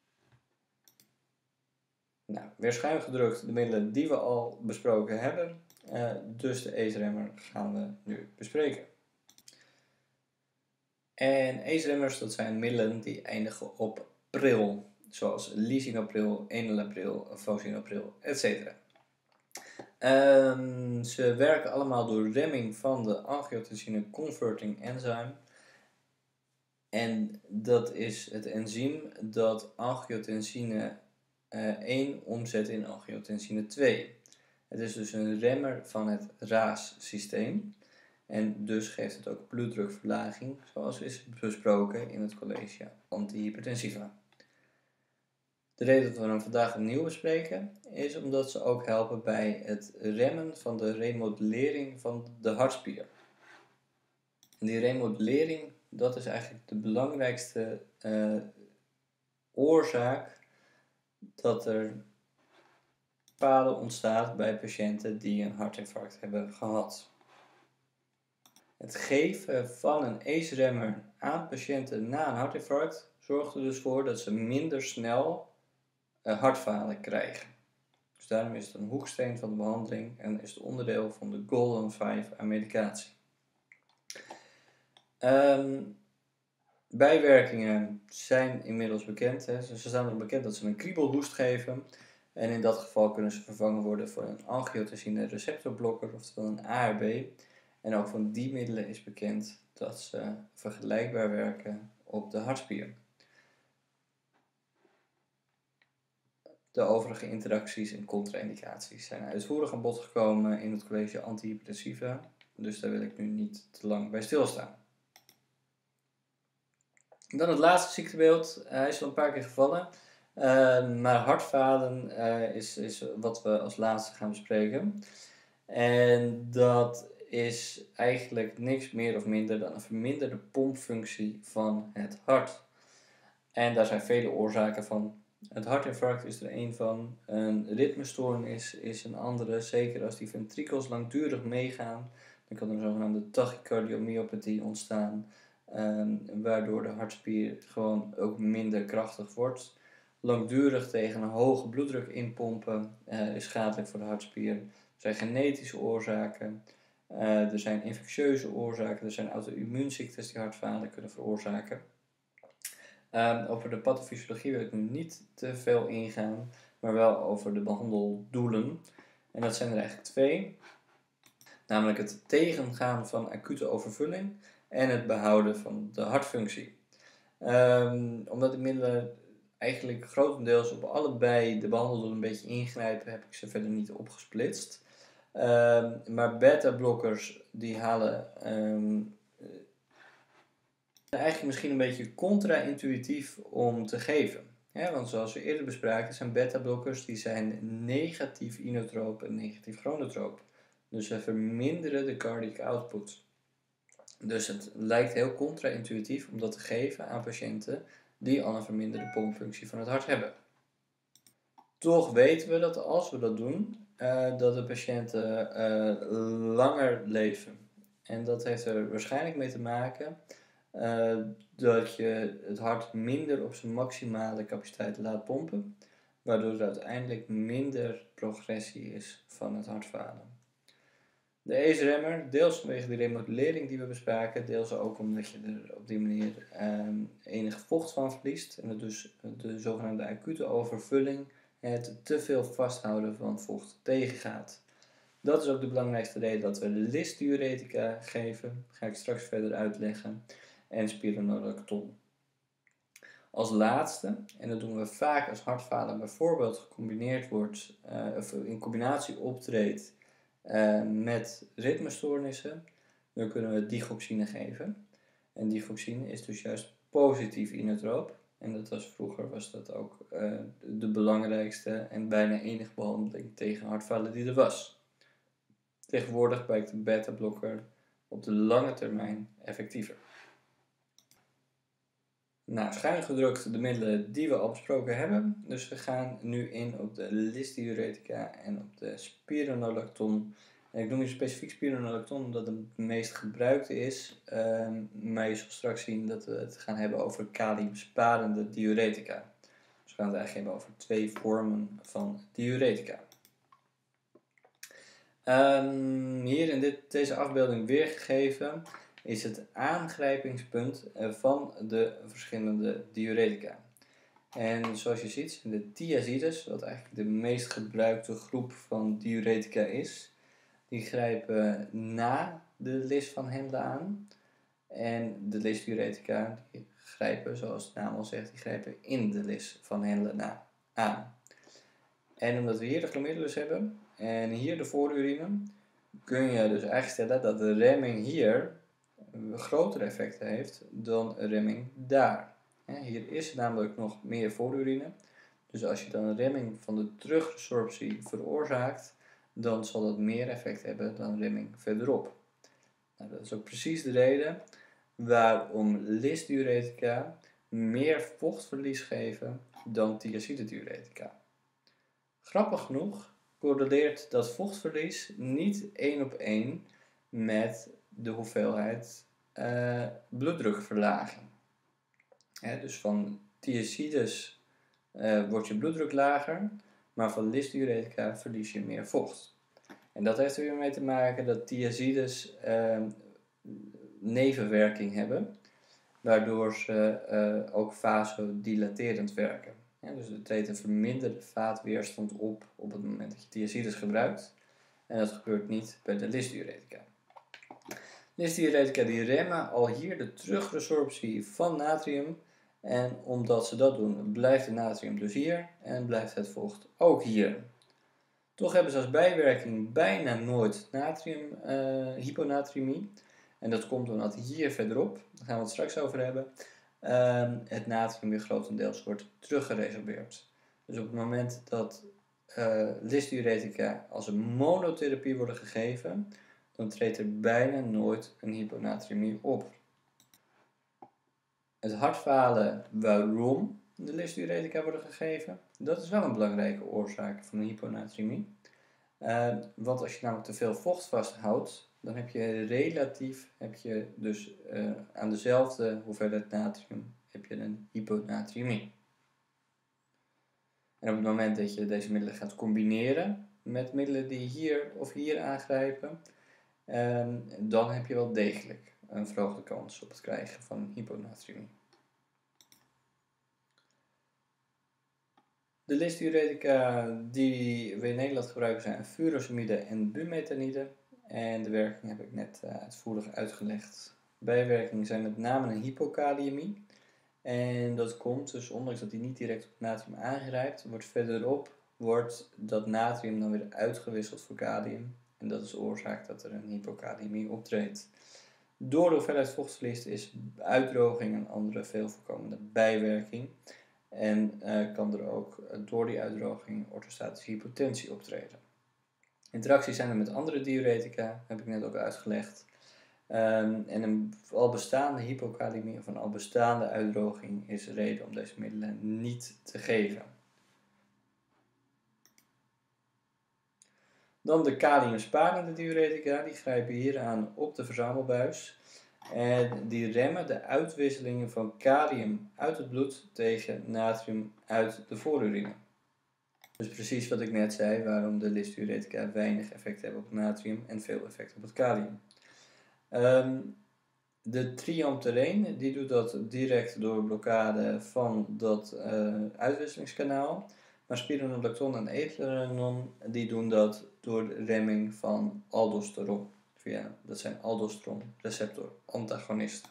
Nou, weer schuin gedrukt de middelen die we al besproken hebben. Dus de ACE-remmer gaan we nu bespreken. En ACE-remmers, dat zijn middelen die eindigen op pril. Zoals lisinopril, enalapril, fosinopril, etc. Ze werken allemaal door remming van de angiotensine converting enzyme. En dat is het enzym dat angiotensine 1 omzet in angiotensine 2. Het is dus een remmer van het RAAS-systeem. En dus geeft het ook bloeddrukverlaging, zoals is besproken in het college antihypertensiva. De reden dat we hem vandaag opnieuw bespreken is omdat ze ook helpen bij het remmen van de remodellering van de hartspier. Die remodellering, dat is eigenlijk de belangrijkste oorzaak dat er falen ontstaat bij patiënten die een hartinfarct hebben gehad. Het geven van een ACE-remmer aan patiënten na een hartinfarct zorgt er dus voor dat ze minder snel hartfalen krijgen. Dus daarom is het een hoeksteen van de behandeling en is het onderdeel van de Golden 5 aan medicatie. Bijwerkingen zijn inmiddels bekend. Ze staan erop bekend dat ze een kriebelhoest geven. En in dat geval kunnen ze vervangen worden voor een angiotensine receptorblokker, oftewel een ARB. En ook van die middelen is bekend dat ze vergelijkbaar werken op de hartspier. De overige interacties en contra-indicaties zijn uitvoerig aan bod gekomen in het college antihypertensiva. Dus daar wil ik nu niet te lang bij stilstaan. Dan het laatste ziektebeeld. Hij is al een paar keer gevallen. Maar hartfalen is wat we als laatste gaan bespreken. En dat is eigenlijk niks meer of minder dan een verminderde pompfunctie van het hart. En daar zijn vele oorzaken van. Het hartinfarct is er een van. Een ritmestoornis is een andere. Zeker als die ventrikels langdurig meegaan. Dan kan er een zogenaamde tachycardiomyopathie ontstaan. Waardoor de hartspier gewoon ook minder krachtig wordt. Langdurig tegen een hoge bloeddruk inpompen is schadelijk voor de hartspier. Er zijn genetische oorzaken. Er zijn infectieuze oorzaken. Er zijn auto-immuunziektes die hartfalen kunnen veroorzaken. Over de pathofysiologie wil ik nu niet te veel ingaan, maar wel over de behandeldoelen. En dat zijn er eigenlijk twee. Namelijk het tegengaan van acute overvulling en het behouden van de hartfunctie. Omdat de middelen eigenlijk grotendeels op allebei de behandeldoelen een beetje ingrijpen, heb ik ze verder niet opgesplitst. Maar beta-blokkers die halen eigenlijk misschien een beetje contra-intuïtief om te geven. Want zoals we eerder bespraken zijn beta-blokkers die zijn negatief inotroop en negatief chronotroop. Dus ze verminderen de cardiac output. Dus het lijkt heel contra-intuïtief om dat te geven aan patiënten die al een verminderde pompfunctie van het hart hebben. Toch weten we dat als we dat doen, dat de patiënten langer leven. En dat heeft er waarschijnlijk mee te maken dat je het hart minder op zijn maximale capaciteit laat pompen, waardoor er uiteindelijk minder progressie is van het hartfalen. De ACE-remmer, deels vanwege de remodellering die we bespraken, deels ook omdat je er op die manier enig vocht van verliest en het dus de zogenaamde acute overvulling, het te veel vasthouden van vocht tegengaat. Dat is ook de belangrijkste reden dat we lysdiuretica geven, ga ik straks verder uitleggen, en spironolacton. Als laatste, en dat doen we vaak als hartfalen bijvoorbeeld gecombineerd wordt, of in combinatie optreedt met ritmestoornissen, dan kunnen we digoxine geven. En digoxine is dus juist positief inotroop. En dat was vroeger was dat ook de belangrijkste en bijna enige behandeling tegen hartfalen die er was. Tegenwoordig blijkt de beta-blokker op de lange termijn effectiever. Nou, schuin gedrukt de middelen die we al besproken hebben. Dus we gaan nu in op de lysdiuretica en op de spironolacton. En ik noem hier specifiek spironolacton omdat het het meest gebruikte is. Maar je zal straks zien dat we het gaan hebben over kaliumsparende diuretica. Dus we gaan het eigenlijk hebben over twee vormen van diuretica. Hier in deze afbeelding weergegeven is het aangrijpingspunt van de verschillende diuretica. En zoals je ziet zijn de thiazides, wat eigenlijk de meest gebruikte groep van diuretica is, die grijpen na de lis van Hendle aan. En de lysdiuretica die grijpen, zoals de naam al zegt, die grijpen in de lis van Hendle aan. En omdat we hier de glomerulus hebben en hier de voorurine, kun je dus eigenlijk stellen dat de remming hier grotere effecten heeft dan een remming daar. Hier is namelijk nog meer voorurine. Dus als je dan een remming van de terugresorptie veroorzaakt, dan zal dat meer effect hebben dan remming verderop. Nou, dat is ook precies de reden waarom lysdiuretica meer vochtverlies geven dan thiazide-diuretica. Grappig genoeg correleert dat vochtverlies niet 1 op 1 met de hoeveelheid bloeddrukverlaging. Dus van thiazides wordt je bloeddruk lager, maar van lysdiuretica verlies je meer vocht. En dat heeft er weer mee te maken dat thiazides nevenwerking hebben, waardoor ze ook vasodilaterend werken. Dus er treedt een verminderde vaatweerstand op het moment dat je thiazides gebruikt. En dat gebeurt niet bij de lysdiuretica. Lysdiuretica die remmen al hier de terugresorptie van natrium. En omdat ze dat doen, blijft het natrium dus hier en blijft het vocht ook hier. Toch hebben ze als bijwerking bijna nooit hyponatriëmie. En dat komt omdat hier verderop, daar gaan we het straks over hebben, het natrium weer grotendeels wordt teruggeresorbeerd. Dus op het moment dat lysdiuretica als een monotherapie worden gegeven, dan treedt er bijna nooit een hyponatriëmie op. Het hartfalen waarom de lysdiuretica worden gegeven, dat is wel een belangrijke oorzaak van een hyponatriëmie. Want als je namelijk te veel vocht vasthoudt, dan heb je dus aan dezelfde hoeveelheid natrium heb je een hyponatriëmie. En op het moment dat je deze middelen gaat combineren met middelen die hier of hier aangrijpen, dan heb je wel degelijk een verhoogde kans op het krijgen van een hyponatriëmie. De lysdiuretica die we in Nederland gebruiken zijn furosemide en bumetanide. En de werking heb ik net uitvoerig uitgelegd. Bijwerkingen zijn met name een hypokaliëmie. En dat komt dus, ondanks dat die niet direct op het natrium aangrijpt, wordt dat natrium dan weer uitgewisseld voor kalium. En dat is de oorzaak dat er een hypokaliëmie optreedt. Door de hoeveelheid vochtverlies is uitdroging een andere veel voorkomende bijwerking. En kan er ook door die uitdroging orthostatische hypotensie optreden. Interacties zijn er met andere diuretica, heb ik net ook uitgelegd. En een al bestaande hypokaliëmie of een al bestaande uitdroging is reden om deze middelen niet te geven. Dan de kaliumsparende diuretica, die grijpen hier aan op de verzamelbuis. En die remmen de uitwisselingen van kalium uit het bloed tegen natrium uit de voorurine. Dus precies wat ik net zei, waarom de lysdiuretica weinig effect hebben op het natrium en veel effect op het kalium. De triamtereen die doet dat direct door blokkade van dat uitwisselingskanaal. Maar spironolacton en etheranon die doen dat door de remming van aldosteron. Dat zijn aldosteron receptor antagonisten.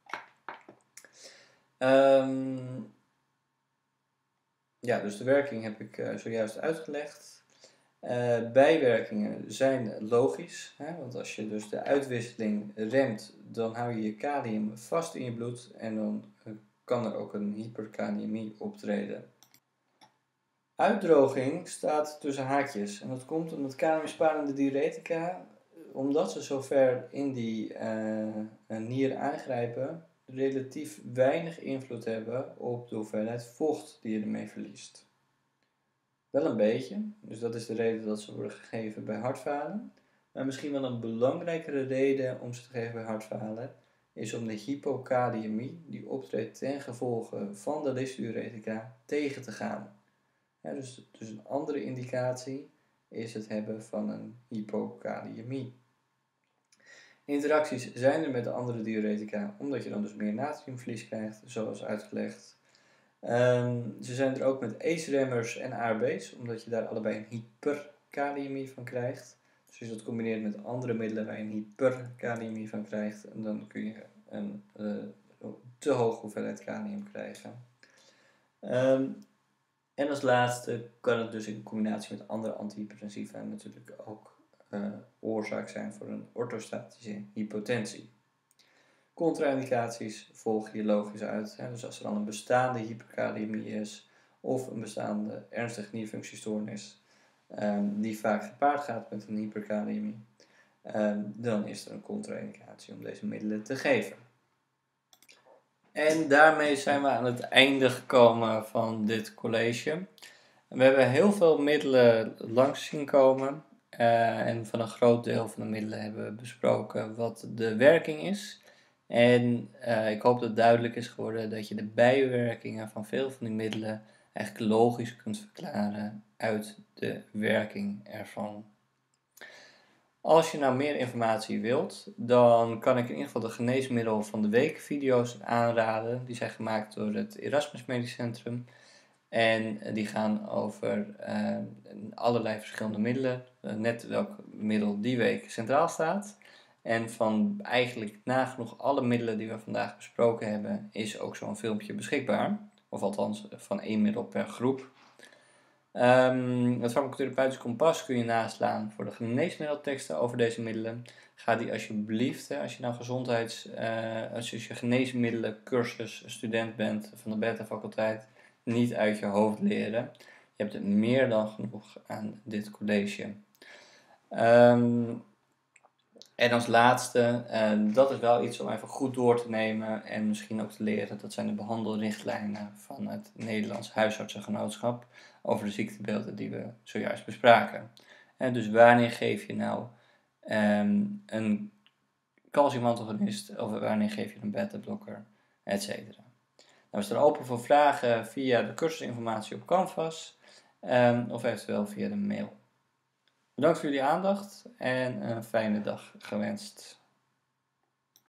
Dus de werking heb ik zojuist uitgelegd. Bijwerkingen zijn logisch, want als je dus de uitwisseling remt, dan hou je je kalium vast in je bloed en dan kan er ook een hyperkaliëmie optreden. Uitdroging staat tussen haakjes en dat komt omdat kaliumsparende diuretica, omdat ze zo ver in die nier aangrijpen, relatief weinig invloed hebben op de hoeveelheid vocht die je ermee verliest. Wel een beetje, dus dat is de reden dat ze worden gegeven bij hartfalen. Maar misschien wel een belangrijkere reden om ze te geven bij hartfalen is om de hypokaliëmie die optreedt ten gevolge van de lysdiuretica tegen te gaan. Dus een andere indicatie is het hebben van een hypokaliëmie. Interacties zijn er met de andere diuretica, omdat je dan dus meer natriumverlies krijgt, zoals uitgelegd. Ze zijn er ook met ACE-remmers en ARB's, omdat je daar allebei een hyperkaliëmie van krijgt. Dus als je dat combineert met andere middelen waar je een hyperkaliëmie van krijgt, dan kun je een te hoge hoeveelheid kalium krijgen. En als laatste kan het dus in combinatie met andere antihypertensiva natuurlijk ook oorzaak zijn voor een orthostatische hypotensie. Contra-indicaties volgen hier logisch uit. Dus als er dan een bestaande hyperkaliëmie is of een bestaande ernstige nierfunctiestoornis die vaak gepaard gaat met een hyperkaliëmie, dan is er een contra-indicatie om deze middelen te geven. En daarmee zijn we aan het einde gekomen van dit college. We hebben heel veel middelen langs zien komen. En van een groot deel van de middelen hebben we besproken wat de werking is. En ik hoop dat het duidelijk is geworden dat je de bijwerkingen van veel van die middelen eigenlijk logisch kunt verklaren uit de werking ervan. Als je nou meer informatie wilt, dan kan ik in ieder geval de Geneesmiddel van de Week video's aanraden. Die zijn gemaakt door het Erasmus Medisch Centrum. En die gaan over allerlei verschillende middelen. Net welk middel die week centraal staat. En van eigenlijk nagenoeg alle middelen die we vandaag besproken hebben, is ook zo'n filmpje beschikbaar. Of althans van 1 middel per groep. Het farmacotherapeutisch kompas kun je naslaan voor de geneesmiddelteksten over deze middelen. Ga die alsjeblieft, als je nou als je geneesmiddelencursus student bent van de beta-faculteit, niet uit je hoofd leren. Je hebt het meer dan genoeg aan dit college. En als laatste, dat is wel iets om even goed door te nemen en misschien ook te leren. Dat zijn de behandelrichtlijnen van het Nederlands Huisartsengenootschap over de ziektebeelden die we zojuist bespraken. En dus wanneer geef je nou een calciumantagonist of wanneer geef je een beta-blokker, etc. Nou, we staan open voor vragen via de cursusinformatie op Canvas of eventueel via de mail. Bedankt voor jullie aandacht en een fijne dag gewenst.